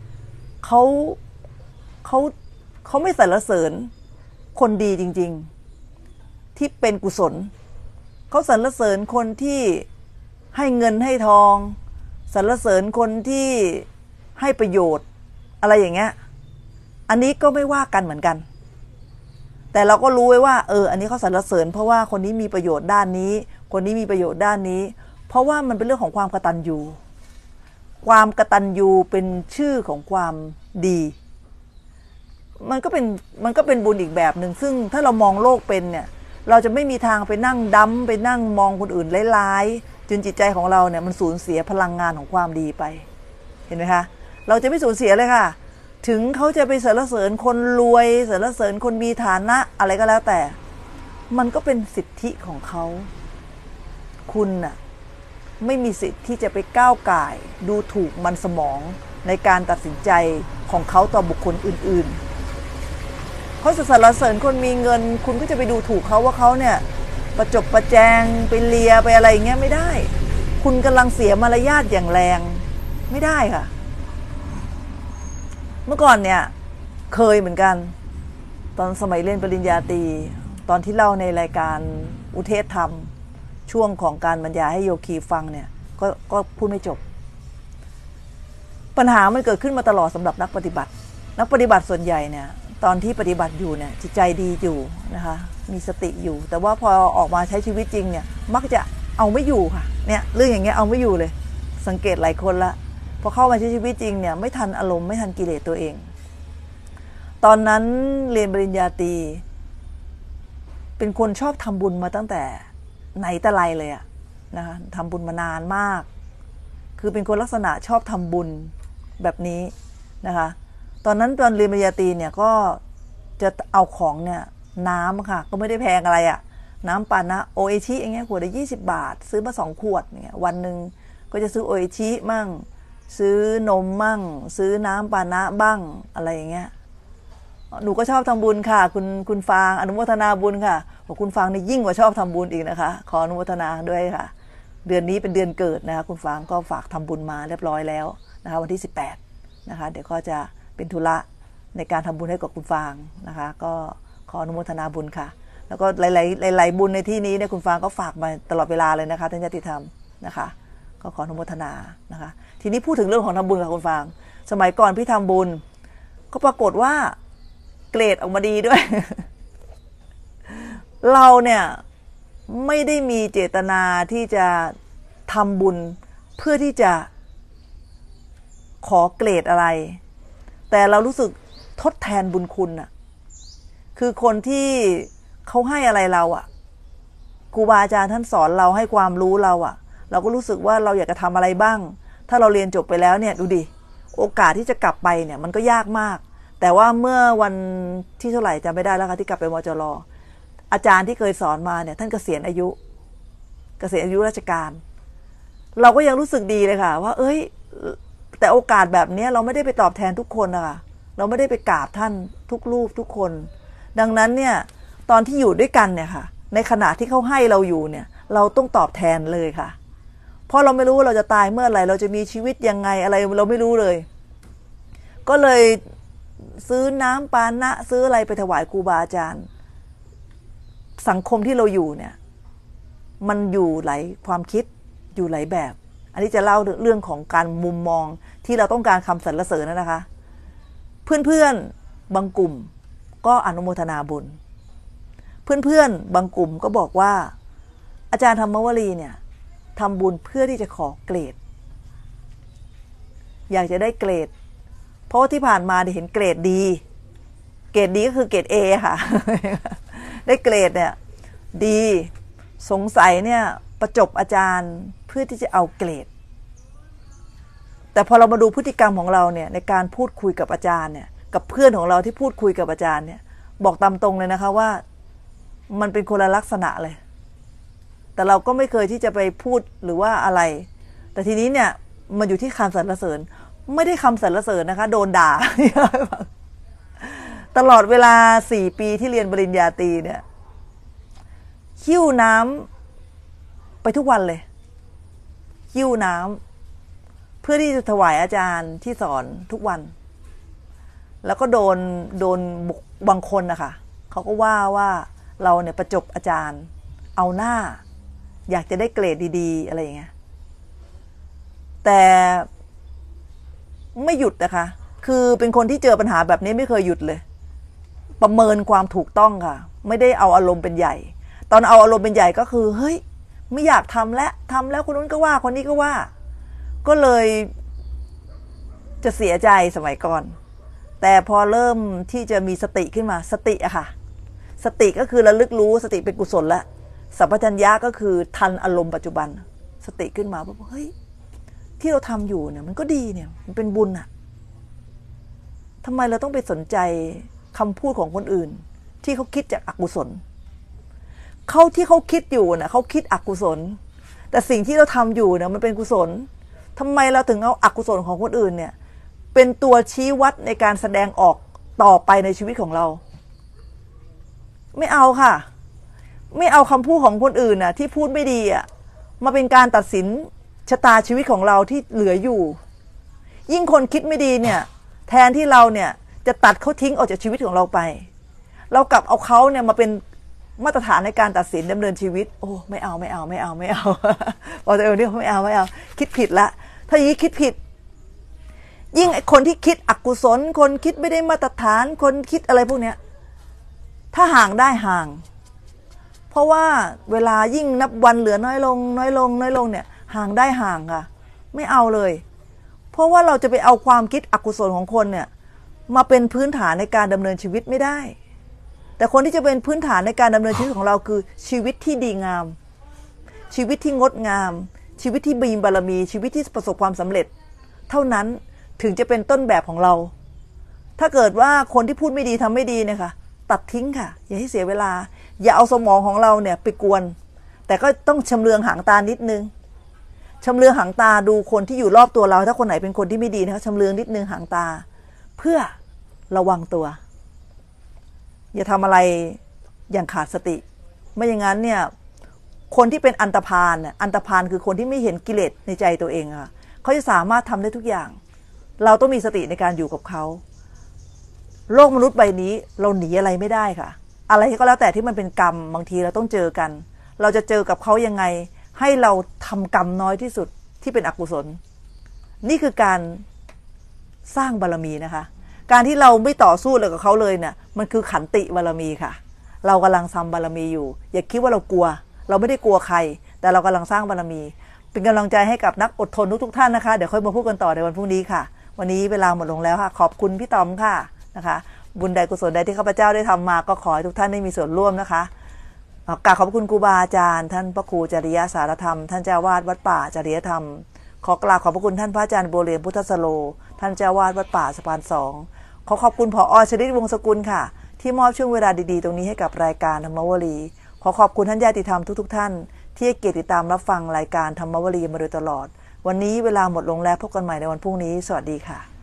เขาไม่สรรเสริญคนดีจริงๆที่เป็นกุศลเขาสรรเสริญคนที่ให้เงินให้ทองสรรเสริญคนที่ให้ประโยชน์อะไรอย่างเงี้ยอันนี้ก็ไม่ว่ากันเหมือนกันแต่เราก็รู้ไว้ว่าอันนี้เขาสรรเสริญเพราะว่าคนนี้มีประโยชน์ด้านนี้คนนี้มีประโยชน์ด้านนี้เพราะว่ามันเป็นเรื่องของความกตัญญูความกตัญญูเป็นชื่อของความดีมันก็เป็นบุญอีกแบบหนึ่งซึ่งถ้าเรามองโลกเป็นเนี่ยเราจะไม่มีทางไปนั่งดั้มไปนั่งมองคนอื่นร้ายๆจนจิตใจของเราเนี่ยมันสูญเสียพลังงานของความดีไปเห็นไหมคะเราจะไม่สูญเสียเลยค่ะถึงเขาจะไปสรรเสริญคนรวยสรรเสริญคนมีฐานะอะไรก็แล้วแต่มันก็เป็นสิทธิของเขาคุณน่ะไม่มีสิทธิ์ที่จะไปก้าวก่ายดูถูกมันสมองในการตัดสินใจของเขาต่อบุคคลอื่นๆเขาสรรเสริญคนมีเงินคุณก็จะไปดูถูกเขาว่าเขาเนี่ยประจบประแจงไปเลียไปอะไรอย่างเงี้ยไม่ได้คุณกำลังเสียมารยาทอย่างแรงไม่ได้ค่ะเมื่อก่อนเนี่ยเคยเหมือนกันตอนสมัยเรียนปริญญาตรีตอนที่เล่าในรายการอุเทศธรรมช่วงของการบรรยายให้โยคีฟังเนี่ยก็พูดไม่จบปัญหามันเกิดขึ้นมาตลอดสำหรับนักปฏิบัติส่วนใหญ่เนี่ยตอนที่ปฏิบัติอยู่เนี่ยจิตใจดีอยู่นะคะมีสติอยู่แต่ว่าพอออกมาใช้ชีวิตจริงเนี่ยมักจะเอาไม่อยู่ค่ะเนี่ยเรื่องอย่างเงี้ยเอาไม่อยู่เลยสังเกตหลายคนละพอเข้ามาใช้ชีวิตจริงเนี่ยไม่ทันอารมณ์ไม่ทันกิเลสตัวเองตอนนั้นเรียนปริญญาตรีเป็นคนชอบทำบุญมาตั้งแต่ไหนแต่ไรเลยอะนะคะทำบุญมานานมากคือเป็นคนลักษณะชอบทำบุญแบบนี้นะคะตอนนั้นตอนเรียนปริญญาตรีเนี่ยก็จะเอาของเนี่ยน้ำค่ะก็ไม่ได้แพงอะไรอะน้ำปานะโอเอชิอย่างเงี้ยขวดละ20 บาทซื้อมา2 ขวดเนี่ยวันหนึ่งก็จะซื้อโอเอชิมั่งซื้อนมมั่งซื้อน้ำปานะบ้างอะไรอย่างเงี้ยหนูก็ชอบทำบุญค่ะคุณฟางอนุโมทนาบุญค่ะบอกคุณฟางนี่ยิ่งกว่าชอบทำบุญอีกนะคะขออนุโมทนาด้วยค่ะเดือนนี้เป็นเดือนเกิดนะคะคุณฟางก็ฝากทำบุญมาเรียบร้อยแล้วนะคะวันที่18นะคะเดี๋ยวก็จะเป็นธุระในการทำบุญให้กับคุณฟางนะคะก็ขออนุโมทนาบุญค่ะแล้วก็หลายบุญในที่นี้เนี่ยคุณฟางก็ฝากมาตลอดเวลาเลยนะคะท่านญาติธรรมนะคะก็ขออนุโมทนานะคะทีนี้พูดถึงเรื่องของทำบุญค่ะคุณฟางสมัยก่อนพี่ทำบุญก็ปรากฏว่าเกรดออกมาดีด้วย เราเนี่ยไม่ได้มีเจตนาที่จะทำบุญเพื่อที่จะขอเกรดอะไรแต่เรารู้สึกทดแทนบุญคุณน่ะคือคนที่เขาให้อะไรเราอ่ะครูบาอาจารย์ท่านสอนเราให้ความรู้เราอ่ะเราก็รู้สึกว่าเราอยากจะทำอะไรบ้างถ้าเราเรียนจบไปแล้วเนี่ยดูดิโอกาสที่จะกลับไปเนี่ยมันก็ยากมากแต่ว่าเมื่อวันที่เท่าไหร่จำไม่ได้แล้วค่ะที่กลับไปมจร.อาจารย์ที่เคยสอนมาเนี่ยท่านเกษียณอายุราชการเราก็ยังรู้สึกดีเลยค่ะว่าแต่โอกาสแบบนี้เราไม่ได้ไปตอบแทนทุกคนนะคะเราไม่ได้ไปกราบท่านทุกรูปทุกคนดังนั้นเนี่ยตอนที่อยู่ด้วยกันเนี่ยค่ะในขณะที่เขาให้เราอยู่เนี่ยเราต้องตอบแทนเลยค่ะเพราะเราไม่รู้ว่าเราจะตายเมื่อไหร่เราจะมีชีวิตยังไงอะไรเราไม่รู้เลยก็เลยซื้อน้ำปานะซื้ออะไรไปถวายครูบาอาจารย์สังคมที่เราอยู่เนี่ยมันอยู่หลายความคิดอยู่หลายแบบอันนี้จะเล่าเรื่องของการมุมมองที่เราต้องการคำสรรเสริญนะคะ เพื่อนๆบางกลุ่มก็อนุโมทนาบุญเพื่อนๆบางกลุ่มก็บอกว่าอาจารย์ธรรมวลีเนี่ยทำบุญเพื่อที่จะขอเกรดอยากจะได้เกรดเพราะที่ผ่านมาเห็นเกรดดีก็คือเกรด A ค่ะได้เกรดเนี่ยดีสงสัยเนี่ยประจบอาจารย์เพื่อที่จะเอาเกรดแต่พอเรามาดูพฤติกรรมของเราเนี่ยในการพูดคุยกับอาจารย์เนี่ยกับเพื่อนของเราที่พูดคุยกับอาจารย์เนี่ยบอกตามตรงเลยนะคะว่ามันเป็นคนละลักษณะเลยแต่เราก็ไม่เคยที่จะไปพูดหรือว่าอะไรแต่ทีนี้เนี่ยมันอยู่ที่คำสรรเสริญไม่ได้คำสรรเสริญนะคะโดนด่าตลอดเวลา4 ปีที่เรียนปริญญาตรีเนี่ยหิ้วน้ำไปทุกวันเลยหิ้วน้ำเพื่อที่จะถวายอาจารย์ที่สอนทุกวันแล้วก็โดนบางคนนะคะเขาก็ว่าเราเนี่ยประจบอาจารย์เอาหน้าอยากจะได้เกรดดีๆอะไรอย่างเงี้ยแต่ไม่หยุดนะคะคือเป็นคนที่เจอปัญหาแบบนี้ไม่เคยหยุดเลยประเมินความถูกต้องค่ะไม่ได้เอาอารมณ์เป็นใหญ่ตอนเอาอารมณ์เป็นใหญ่ก็คือเฮ้ยไม่อยากทำแล้วคนนู้นก็ว่าคนนี้ก็ว่าก็เลยจะเสียใจสมัยก่อนแต่พอเริ่มที่จะมีสติขึ้นมาสติอะค่ะสติก็คือระลึกรู้สติเป็นกุศลแล้วสัมปชัญญะก็คือทันอารมณ์ปัจจุบันสติขึ้นมาว่าเฮ้ยที่เราทำอยู่เนี่ยมันก็ดีเนี่ยมันเป็นบุญอะทำไมเราต้องไปสนใจคำพูดของคนอื่นที่เขาคิดจากอกุศลที่เขาคิดอยู่นะเขาคิดอกุศลแต่สิ่งที่เราทำอยู่เนี่ยมันเป็นกุศลทำไมเราถึงเอาอกุศลของคนอื่นเนี่ยเป็นตัวชี้วัดในการแสดงออกต่อไปในชีวิตของเราไม่เอาค่ะไม่เอาคำพูดของคนอื่นน่ะที่พูดไม่ดีอ่ะมาเป็นการตัดสินชะตาชีวิตของเราที่เหลืออยู่ยิ่งคนคิดไม่ดีเนี่ยแทนที่เราเนี่ยจะตัดเขาทิ้งออกจากชีวิตของเราไปเรากลับเอาเขาเนี่ยมาเป็นมาตรฐานในการตัดสินดำเนินชีวิตโอ้ไม่เอาพอตัวเองนี่ไม่เอาคิดผิดละถ้าอย่างนี้คิดผิดยิ่งคนที่คิดอกุศลคนคิดไม่ได้มาตรฐานคนคิดอะไรพวกเนี้ยถ้าห่างได้ห่างเพราะว่าเวลายิ่งนับวันเหลือน้อยลงเนี่ยห่างได้ห่างค่ะไม่เอาเลยเพราะว่าเราจะไปเอาความคิดอกุศลของคนเนี่ยมาเป็นพื้นฐานในการดำเนินชีวิตไม่ได้แต่คนที่จะเป็นพื้นฐานในการดำเนินชีวิตของเราคือชีวิตที่ดีงามชีวิตที่งดงามชีวิตที่มีบารมีชีวิตที่ประสบความสำเร็จเท่านั้นถึงจะเป็นต้นแบบของเราถ้าเกิดว่าคนที่พูดไม่ดีทำไม่ดีเนี่ยค่ะตัดทิ้งค่ะอย่าให้เสียเวลาอย่าเอาสมองของเราเนี่ยไปกวนแต่ก็ต้องชำเลืองหางตานิดนึงชำเลืองหางตาดูคนที่อยู่รอบตัวเราถ้าคนไหนเป็นคนที่ไม่ดีนะคะชำเลืองนิดนึงหางตาเพื่อระวังตัวอย่าทำอะไรอย่างขาดสติไม่อย่างนั้นเนี่ยคนที่เป็นอันธพาลอันธพาลคือคนที่ไม่เห็นกิเลสในใจตัวเองค่ะเขาจะสามารถทำได้ทุกอย่างเราต้องมีสติในการอยู่กับเขาโลกมนุษย์ใบนี้เราหนีอะไรไม่ได้ค่ะอะไรก็แล้วแต่ที่มันเป็นกรรมบางทีเราต้องเจอกันเราจะเจอกับเขายังไงให้เราทำกรรมน้อยที่สุดที่เป็นอกุศลนี่คือการสร้างบารมีนะคะการที่เราไม่ต่อสู้เลยกับเขาเลยเนี่ยมันคือขันติบารมีค่ะเรากำลังทำบารมีอยู่อย่าคิดว่าเรากลัวเราไม่ได้กลัวใครแต่เรากำลังสร้างบารมีเป็นกำลังใจให้กับนักอดทนทุกท่านนะคะเดี๋ยวค่อยมาพูดกันต่อในวันพรุ่งนี้ค่ะวันนี้เวลาหมดลงแล้วค่ะขอบคุณพี่ต๋อมค่ะนะคะบุญใดกุศลใดที่ข้าพเจ้าได้ทำมาก็ขอให้ทุกท่านได้มีส่วนร่วมนะคะกราบขอบคุณครูบาอาจารย์ท่านพระครูจริยสารธรรมท่านเจ้าวาดวัดป่าจริยธรรมขอกราบขอบพระคุณท่านพระอาจารย์บัวเรียนพุทธสโลท่านเจ้าวาดวัดป่าสะพาน2ขอขอบคุณผอ.ชลิตวงศ์สกุลค่ะที่มอบช่วงเวลาดีๆตรงนี้ให้กับรายการธรรมวลีขอขอบคุณท่านญาติธรรมทุกๆท่านที่ให้เกียรติติดตามรับฟังรายการธรรมวลีมาโดยตลอดวันนี้เวลาหมดลงแล้วพบกันใหม่ในวันพรุ่งนี้สวัสดีค่ะ